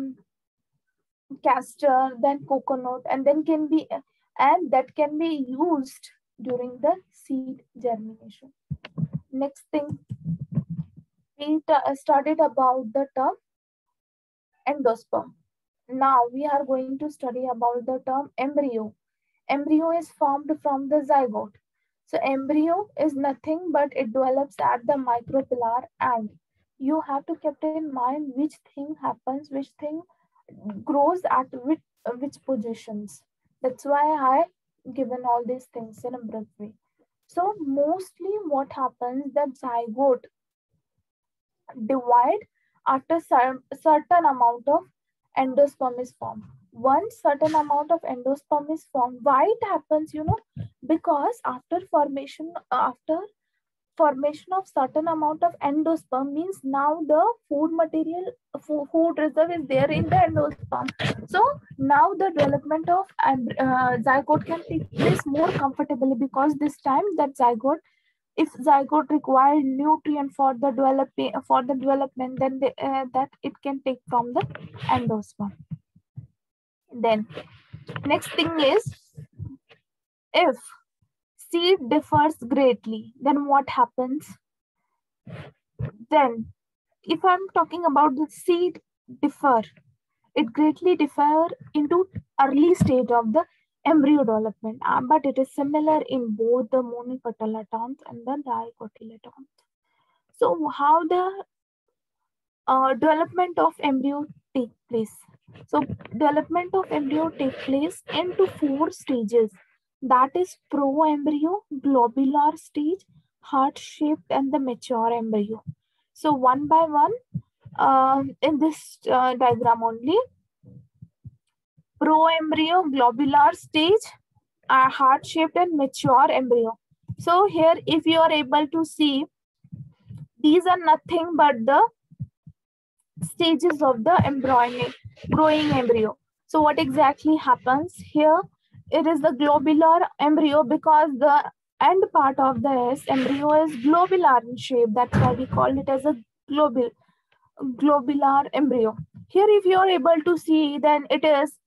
castor, then coconut, and then that can be used during the seed germination. Next thing, we studied about the term endosperm. Now we are going to study about the term embryo. Embryo is formed from the zygote. So embryo is nothing but it develops at the micropillar, and you have to keep in mind which thing happens, which thing grows at which positions. That's why I given all these things in a brief way. So mostly what happens, that zygote divide after certain amount of endosperm is formed. Once certain amount of endosperm is formed, why it happens, because after formation of certain amount of endosperm means now the food reserve is there in the endosperm. So now the development of zygote can take place more comfortably, because this time that zygote, if zygote require nutrient for the development, then that it can take from the endosperm. Then next thing is, if seed differs greatly, then what happens? Then if I'm talking about the seed differ, it greatly differ into early stage of the embryo development, but it is similar in both the monocotyledons and the dicotyledons. So how the development of embryo take place? So development of embryo take place into 4 stages. That is pro-embryo, globular stage, heart-shaped, and the mature embryo. So one by one, in this diagram only, pro-embryo, globular stage, heart-shaped, and mature embryo. So here, if you are able to see, these are nothing but the stages of the embryonic growing embryo. So what exactly happens here? It is the globular embryo, because the end part of the embryo is globular in shape. That's why we call it as a globular embryo. Here, if you are able to see, then it is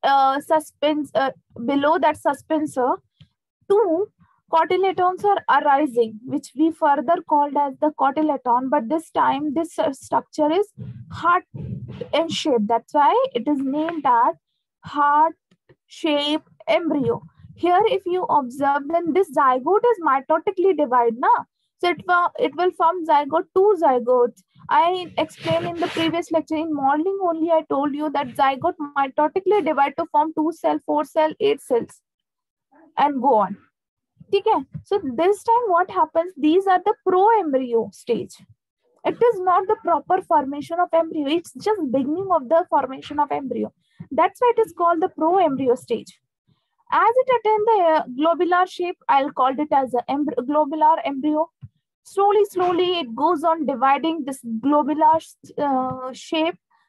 below that suspensor, 2 cotyledons are arising, which we further called as the cotyledon, but this time this structure is heart in shape. That's why it is named as heart-shaped embryo. Here, if you observe, then this zygote is mitotically divided, na? So it will form zygote, 2 zygotes. I explained in the previous lecture in modeling only, I told you that zygote mitotically divide to form 2 cell, 4 cell, 8 cells, and go on. Okay. So this time what happens, these are the pro-embryo stage. It is not the proper formation of embryo. It's just beginning of the formation of embryo. That's why it is called the pro-embryo stage. As it attains the globular shape, I'll call it as a globular embryo. Slowly, it goes on dividing this globular shape.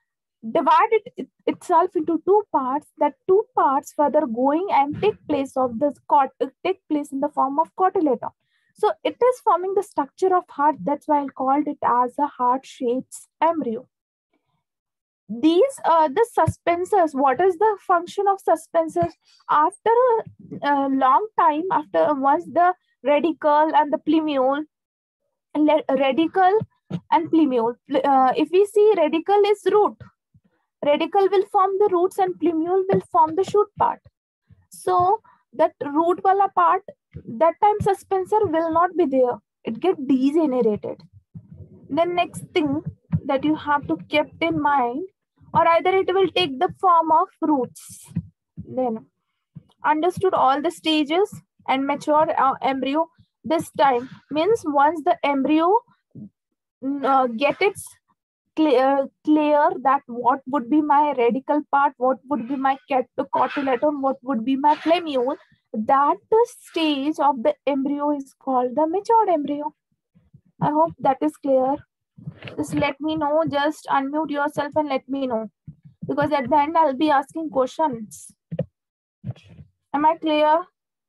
divide itself into two parts. That two parts further going and take place in the form of cotyledon. So it is forming the structure of heart. That's why I called it as a heart-shaped embryo. These the suspensors. What is the function of suspensors? After a long time, after once the radicle and the plumule, radicle and plumule. If we see, radicle is root. Radicle will form the roots and plumule will form the shoot part. So that root wala part, that time suspensor will not be there. It get degenerated. The next thing that you have to keep in mind, or either it will take the form of roots. Then understood all the stages and mature embryo. This time means once the embryo get its clear that what would be my radical part, what would be my cotyledon, what would be my plumule, that stage of the embryo is called the matured embryo. I hope that is clear. Just let me know, just unmute yourself and let me know, because at the end I'll be asking questions. Am I clear?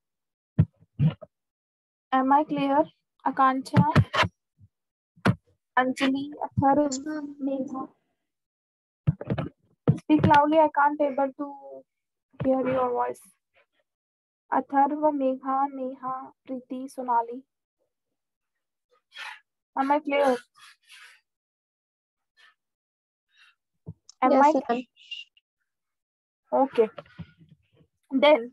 Am I clear? Akanksha, Anjali, Atharv, Megha. Speak loudly, I can't able to hear your voice. Atharva, Megha, Neha, Preeti, Sonali. Am I clear? Am Yes, I? ma'am. Okay. Then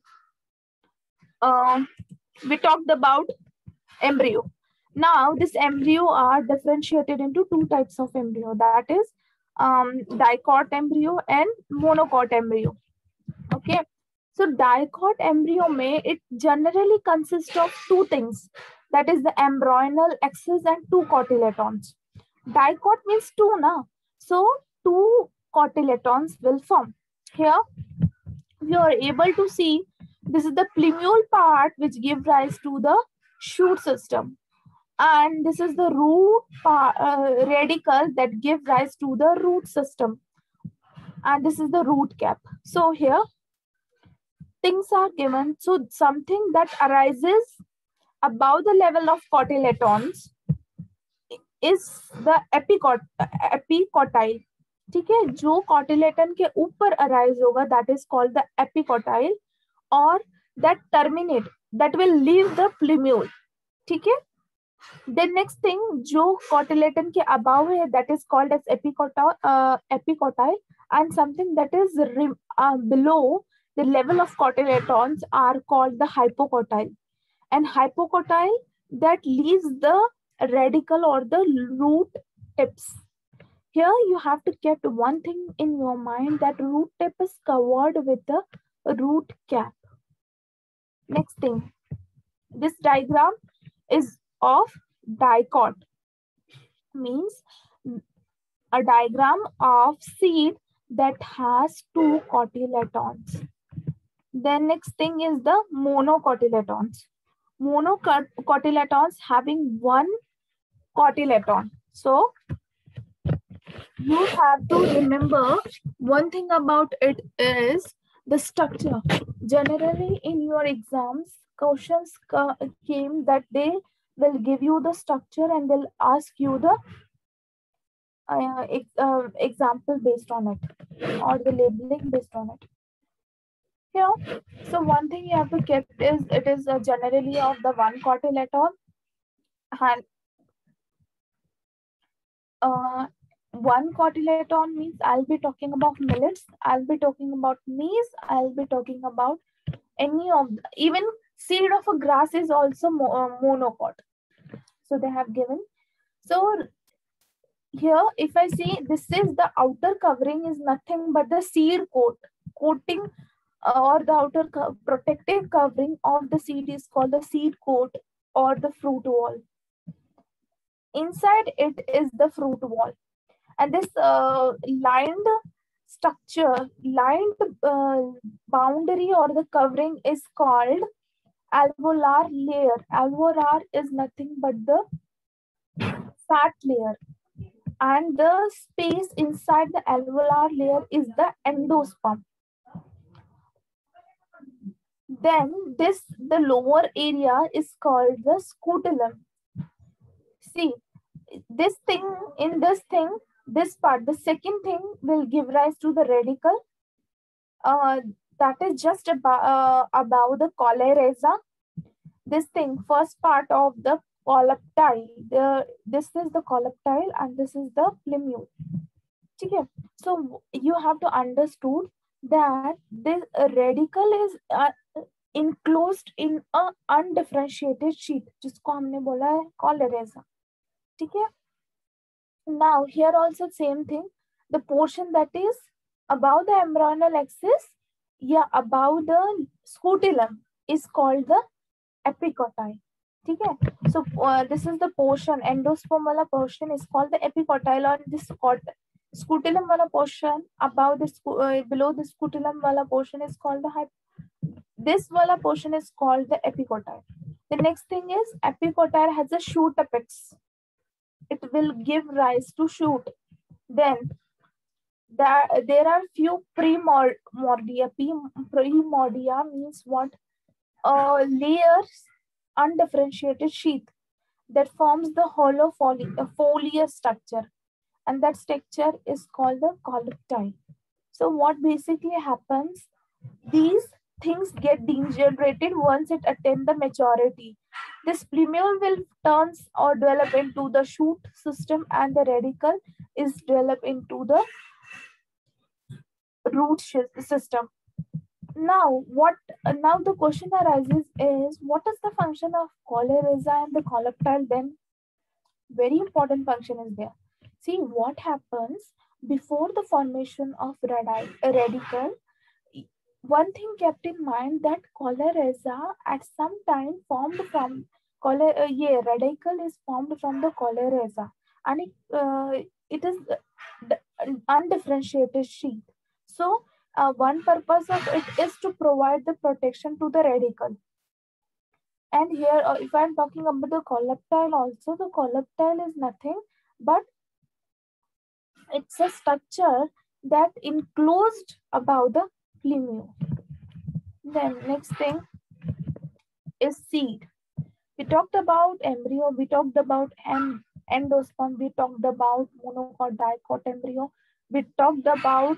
we talked about embryo. Now this embryo are differentiated into two types of embryo. That is dicot embryo and monocot embryo. Okay. So dicot embryo it generally consists of two things. That is the embryonal axis and two cotyledons. Dicot means two, na? So two cotyledons will form. Here you are able to see this is the plumule part which gives rise to the shoot system, and this is the root part, radicle that gives rise to the root system, and this is the root cap. So here things are given. So something that arises above the level of cotyledons is the epicotyle. ठीक है, जो कॉटिलेटन के ऊपर arise होगा that is called the epicotyle, or that terminate, that will leave the plumule. ठीक है. Then next thing, जो cotyledon के above है that is called as epicotyle, and something that is below the level of cotyledons are called the hypocotyle. And hypocotyle that leaves the radicle or the root tips. Here you have to keep one thing in your mind, that root tip is covered with the root cap. Next thing, this diagram is of dicot, means a diagram of seed that has two cotyledons. Then next thing is the monocotyledons. Monocotyledons having one cotyledon. So you have to remember one thing about it is the structure. Generally in your exams, questions came that they will give you the structure and they'll ask you the example based on it, or the labeling based on it. Here, so one thing you have to keep is it is generally of the one cotyledon, and one cotyledon means I'll be talking about millets, I'll be talking about maize, I'll be talking about any of even seed of a grass is also monocot. So they have given. So here, if I see, this is the outer covering is nothing but the seed coating, or the outer protective covering of the seed is called the seed coat or the fruit wall. Inside it is the fruit wall, and this lined structure, lined boundary or the covering is called alveolar layer. Alveolar is nothing but the fat layer. and the space inside the alveolar layer is the endosperm. Then the lower area is called the scutellum. See, this part, the second thing will give rise to the radicle. That is just above the coleorrhea. This thing, first part of the collectile. This is the collectile and this is the plumule. Okay. So you have to understood that this radicle is enclosed in a undifferentiated sheath, जिसको हमने बोला है coleorrhea. ठीक है. Now here also same thing. The portion that is above the embryonal axis, above the scutellum is called the epicotyle. Okay, so this is the portion, endosperm wala portion is called the epicotyle, or this scutellum wala portion above the below the scutellum wala portion is called the this wala portion is called the epicotyle. The next thing is epicotyle has a shoot apex. It will give rise to shoot. Then there are few primordia. Primordia means what? Layers, undifferentiated sheath that forms the hollow foliar structure, and that structure is called the collectile. So what basically happens, these things get degenerated once it attains the maturity. This plumule will turn or develop into the shoot system, and the radicle is developed into the root system. Now the question arises is, what is the function of coleorrhea and the collectile then? Very important function is there. See what happens before the formation of radicle. One thing kept in mind that coleorrhea at some time formed from radicle is formed from the coleorrhea, and it is the undifferentiated sheath. So one purpose of it is to provide the protection to the radicle. And here, if I'm talking about the collectile also, the collectile is nothing but it's a structure that enclosed above the plumule. Then next thing is seed. We talked about embryo, we talked about endosperm, we talked about monocot, dicot embryo, we talked about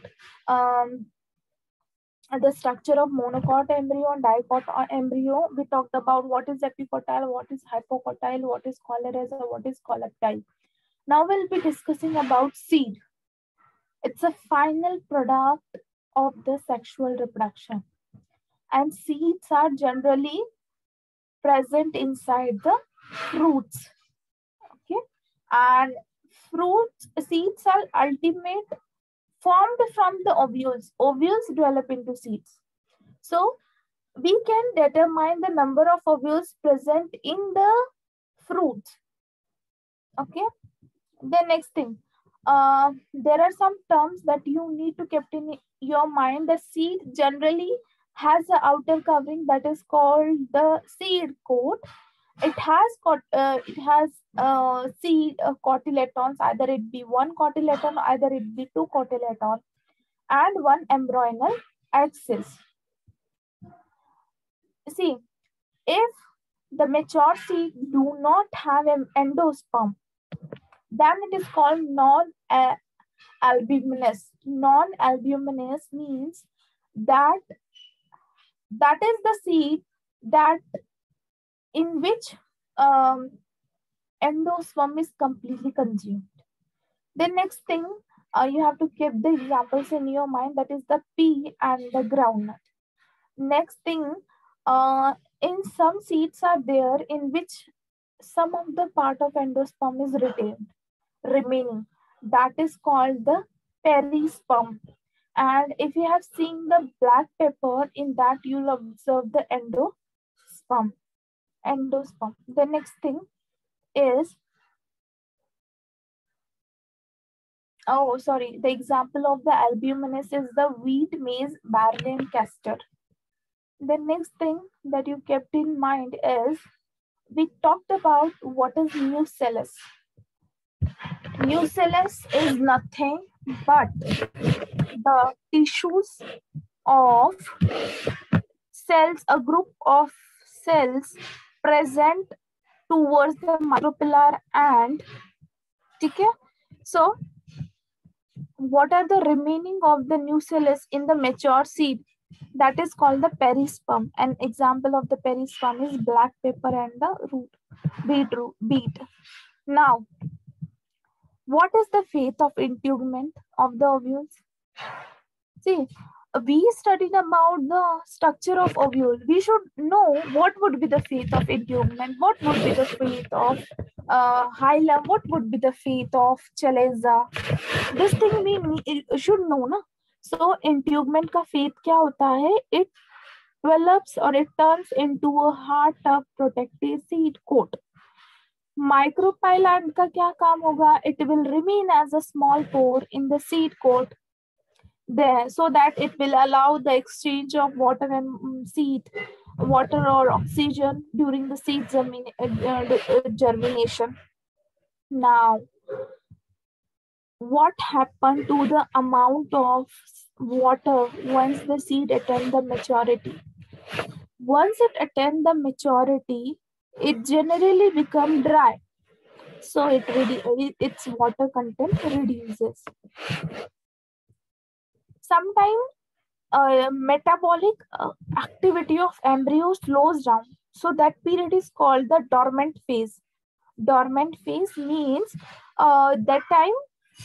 the structure of monocot embryo and dicot embryo. We talked about what is epicotyle, what is hypocotyle, what is coleorrhea, what is collectile. Now we'll be discussing about seed. It's a final product of the sexual reproduction, and seeds are generally present inside the fruits. Okay, and seeds are ultimate formed from the ovules. Ovules develop into seeds. So we can determine the number of ovules present in the fruits. Okay. The next thing, there are some terms that you need to keep in your mind. The seed generally has an outer covering that is called the seed coat. It has seed cotyledons, either it be one cotyledon, either it be two cotyledon, and one embryonal axis. See, if the mature seed do not have an endosperm, then it is called non-albuminous. Non-albuminous means that is the seed that in which endosperm is completely consumed. The next thing, you have to keep the examples in your mind, that is the pea and the groundnut. Next thing, in some seeds are there in which some of the part of endosperm is remaining. That is called the perisperm. And if you have seen the black pepper, in that you'll observe the endosperm. The next thing is, the example of the albuminous is the wheat, maize, barley, and castor. The next thing that you kept in mind is, we talked about what is nucellus. Nucellus is nothing but the tissues of cells, a group of cells present towards the micropillar and okay. So what are the remaining of the nucellus in the mature seed? That is called the perisperm. An example of the perisperm is black pepper and the beet. Now, what is the fate of integument of the ovules? See, we studied about the structure of ovule. We should know what would be the fate of integument, what would be the fate of hilum, what would be the fate of chalaza. This thing we should know, na? So integument का fate क्या होता है? It develops or it turns into a hard, tough, protective seed coat. Micropyland का क्या काम होगा? It will remain as a small pore in the seed coat there, so that it will allow the exchange of water and water or oxygen during the seed germination. Now, what happened to the amount of water once the seed attains the maturity? Once it attains the maturity, it generally becomes dry. So its water content reduces. Sometimes metabolic activity of embryo slows down. So that period is called the dormant phase. Dormant phase means that time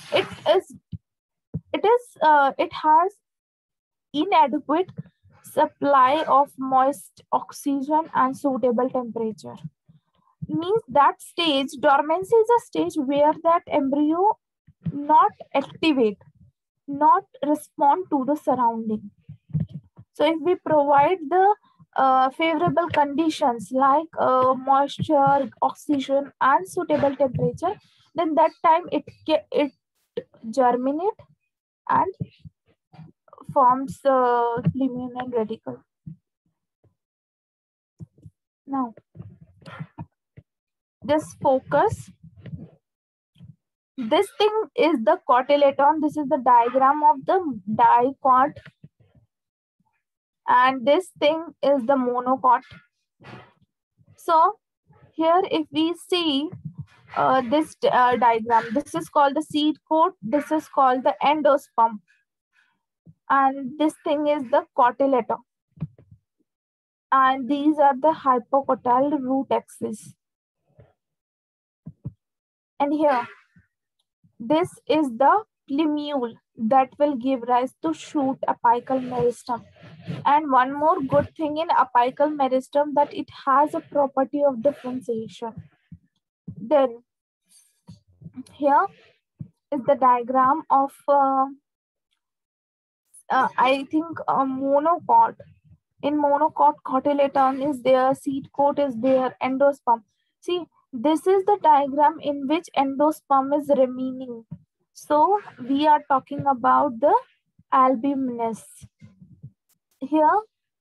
it has inadequate supply of moist oxygen and suitable temperature. Means that stage, dormancy is a stage where that embryo not activate, not respond to the surrounding. So if we provide the favorable conditions like moisture, oxygen, and suitable temperature, then that time it germinate and forms the luminal radicle. Now, just focus. This thing is the cotyledon. This is the diagram of the dicot. And this thing is the monocot. So here if we see this diagram, this is called the seed coat, this is called the endosperm, and this thing is the cotyledon, and these are the hypocotyl root axis. And here, this is the plumule that will give rise to shoot apical meristem. And one more good thing in apical meristem, that it has a property of differentiation. Then here is the diagram of I think a monocot. In monocot, cotyledon is there, seed coat is there, endosperm. See, this is the diagram in which endosperm is remaining. So we are talking about the albuminous. Here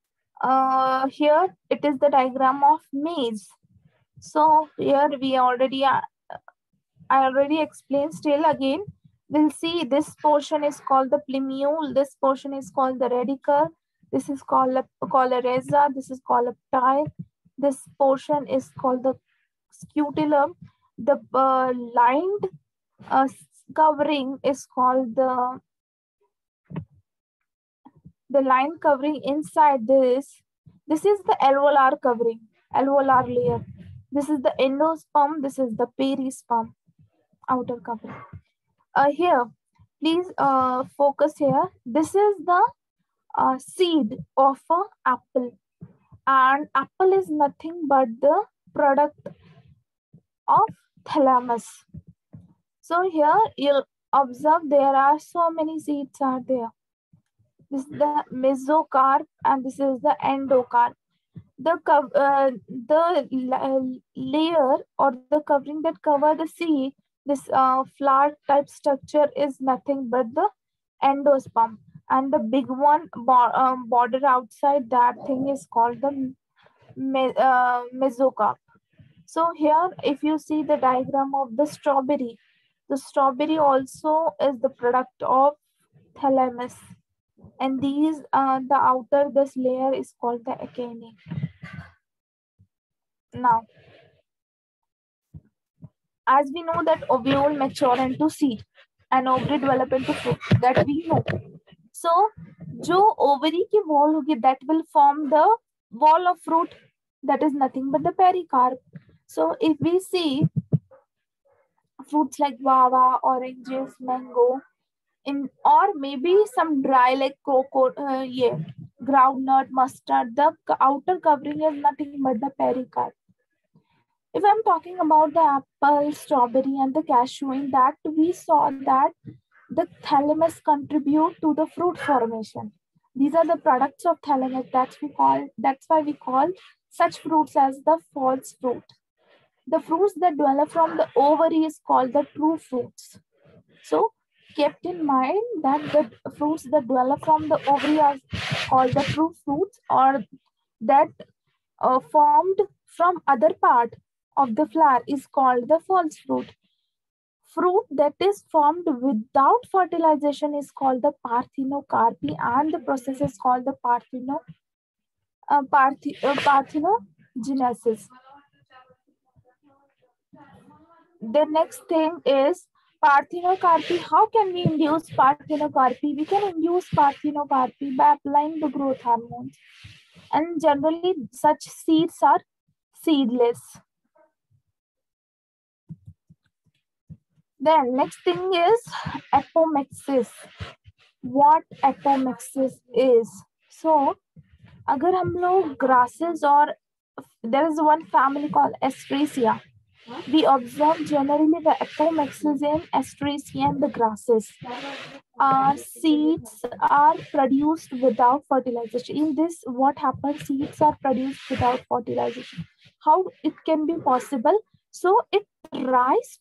it is the diagram of maize. So here we already I already explained. Still again, we'll see this portion is called the plumule, this portion is called the radicle, this is called a rhiza, this is called a pti, this portion is called the scutellum, the lined covering is called the line covering inside this is the alveolar covering, alveolar layer. This is the endosperm, this is the perisperm, outer covering. Here, please focus here. This is the seed of an apple, and apple is nothing but the product of thalamus. So here you'll observe there are so many seeds are there. This is the mesocarp and this is the endocarp. The layer or the covering that cover the seed, this flower type structure is nothing but the endosperm, and the big one border outside that thing is called the mesocarp. So here if you see the diagram of the strawberry, The strawberry also is the product of thalamus, and these the outer this layer is called the acini. Now, as we know that ovule mature into seed and ovary develop into fruit, that we know. So, जो ovary की wall होगी, that will form the wall of fruit, that is nothing but the pericarp. So, if we see fruits like guava, oranges, mango, or maybe some dry like groundnut, mustard, the outer covering is nothing but the pericarp. If I'm talking about the apple, strawberry, and the cashew, in that we saw that the thalamus contribute to the fruit formation. These are the products of thalamus. That's why we call such fruits as the false fruit. The fruits that develop from the ovary is called the true fruits. So kept in mind that the fruits that develop from the ovary are called the true fruits, or that formed from other part of the flower is called the false fruit. Fruit that is formed without fertilization is called the parthenocarpy, and the process is called the parthenogenesis. The next thing is parthenocarpy. How can we induce parthenocarpy? We can induce parthenocarpy by applying the growth hormones. And generally, such seeds are seedless. Then next thing is apomixis. What apomixis is? So, अगर हम लोग grasses or there is one family called Asteraceae, we observe generally the apomixis in Asteraceae and the grasses. Seeds are produced without fertilization. In this, what happens? Seeds are produced without fertilization. How it can be possible? So it tries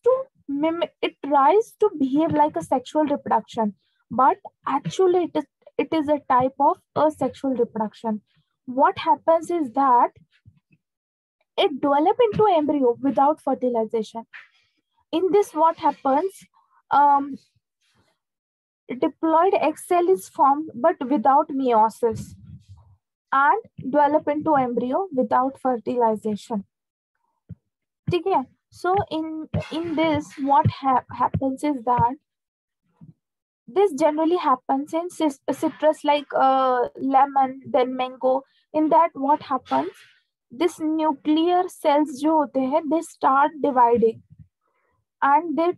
to behave like a sexual reproduction, but actually it is a type of asexual reproduction. What happens is that it develops into embryo without fertilization. In this, what happens? Diploid egg cell is formed but without meiosis and develop into embryo without fertilization. Okay. So in this, what happens is that this generally happens in citrus like lemon, then mango. In that, what happens? This nuclear cells जो होते हैं, they start dividing and they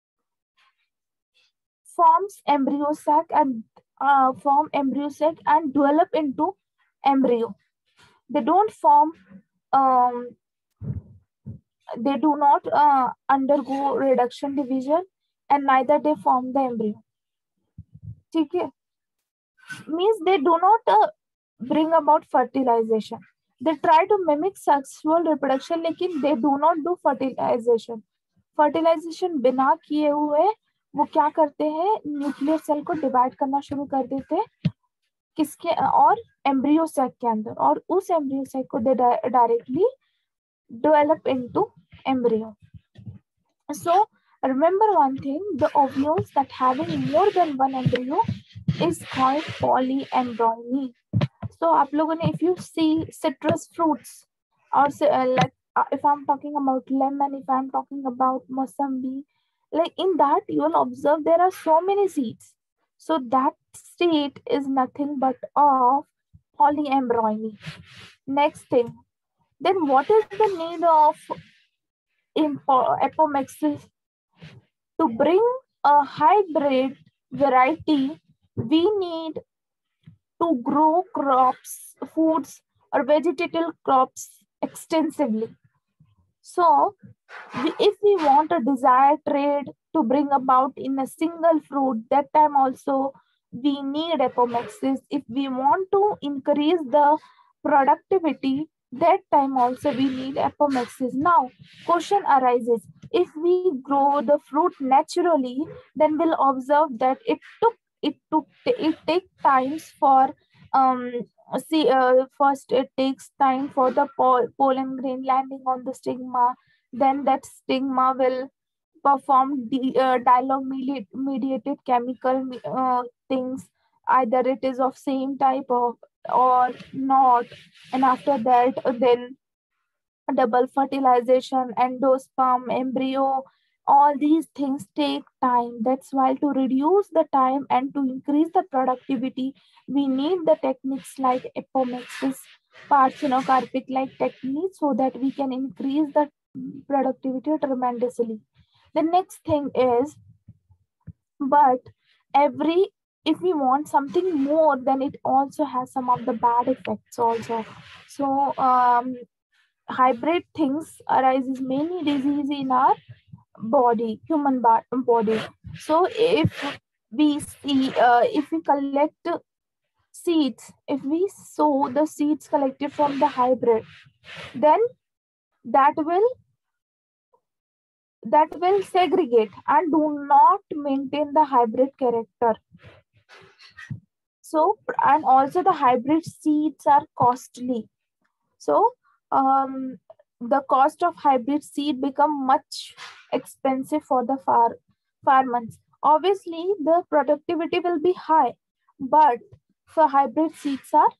forms embryo sac and develop into embryo. They don't form. They do not undergo reduction division, and neither they form the embryo. Okay. Means they do not bring about fertilization. They try to mimic sexual reproduction, लेकिन they do not do fertilization. Fertilization बिना किए हुए वो क्या करते हैं? Nuclear cell को divide करना शुरू कर देते हैं किसके और एम्ब्रियो सैक के अंदर, और उस एम्ब्रियो सैक को दे directly develop into embryo. So remember one thing, the ovules that having more than one embryo is called polyembryony. So आप लोगों ने, if you see citrus fruits or like if I'm talking about lemon, if I'm talking about mosambi, like in that you will observe there are so many seeds. So that state is nothing but of polyembryony. Next thing, then what is the need of apomixis? To bring a hybrid variety, we need to grow crops, foods, or vegetative crops extensively. So, if we want a desired trade to bring about in a single fruit, that time also we need apomixis. If we want to increase the productivity, that time also we need apomixis. Now, question arises: if we grow the fruit naturally, then we'll observe that it takes times for first it takes time for the pollen grain landing on the stigma. Then that stigma will perform dialogue mediated chemical things, either it is of same type of or not, and after that then double fertilization, endosperm, embryo, all these things take time. That's why to reduce the time and to increase the productivity, we need the techniques like apomixis, parthenocarpic like techniques, so that we can increase the productivity tremendously. The next thing is, but every if we want something more, then it also has some of the bad effects also. So hybrid things arises many disease in our body, human body. So if we collect seeds, if we sow the seeds collected from the hybrid, then that will segregate and do not maintain the hybrid character. So, and also the hybrid seeds are costly. So the cost of hybrid seed become much expensive for the farmers. Obviously, the productivity will be high, but the hybrid seeds are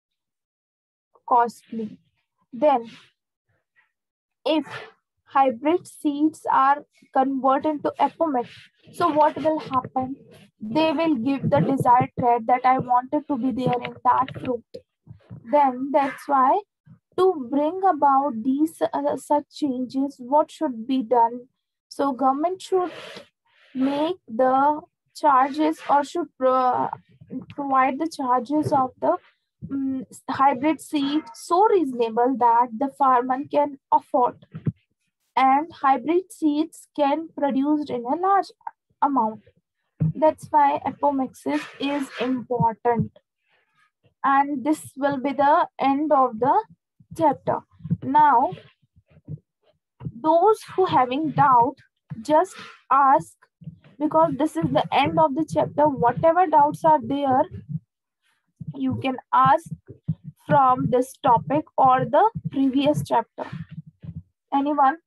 costly. Then, if hybrid seeds are converted into apomix, so what will happen? They will give the desired trait that I wanted to be there in that fruit. Then that's why, to bring about these such changes, what should be done? So government should make the charges, or should provide the charges of the hybrid seed so reasonable that the farmer can afford, and hybrid seeds can produced in a large amount. That's why apomixis is important, and this will be the end of the chapter. Now, those who having doubt, just ask, because this is the end of the chapter. Whatever doubts are there, you can ask from this topic or the previous chapter. Anyone?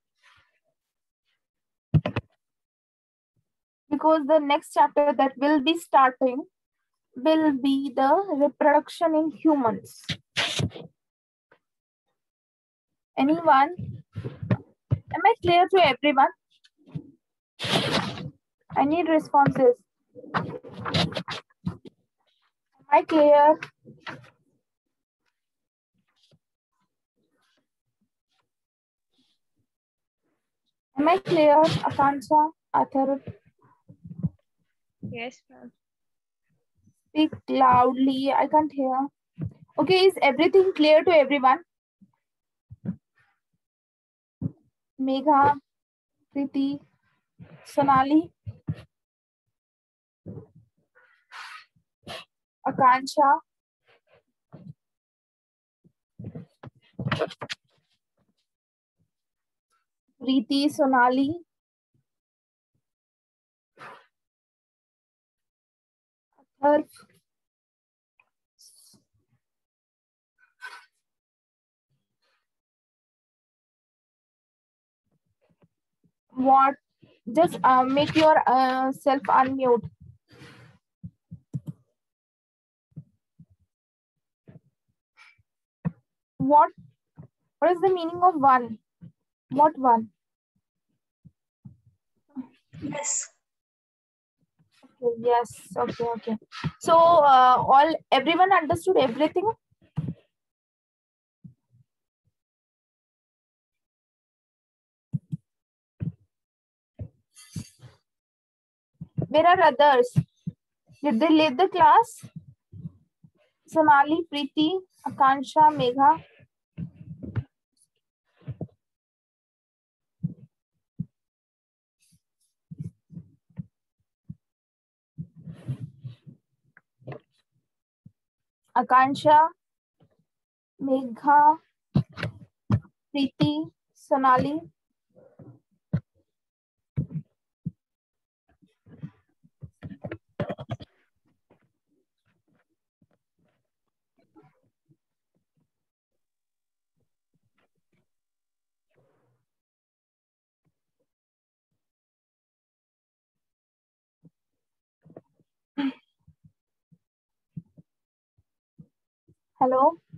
Because the next chapter that will be starting will be the reproduction in humans. Anyone? Am I clear to everyone? I need responses. Am I clear? Am I clear, Akansha, Atharv? Yes, ma'am. Speak loudly. I can't hear. Okay, is everything clear to everyone? Megha, Preeti, Sonali, Akansha. Preeti, Sonali. Atharv. What? Just make your self unmute. What? What is the meaning of one? What one? Yes. Okay, yes. Okay. Okay. So everyone understood everything. Where are others? Did they leave the class? Sonali, Preeti, Akansha, Megha. Akansha, Megha, Preeti, Sonali. Hello.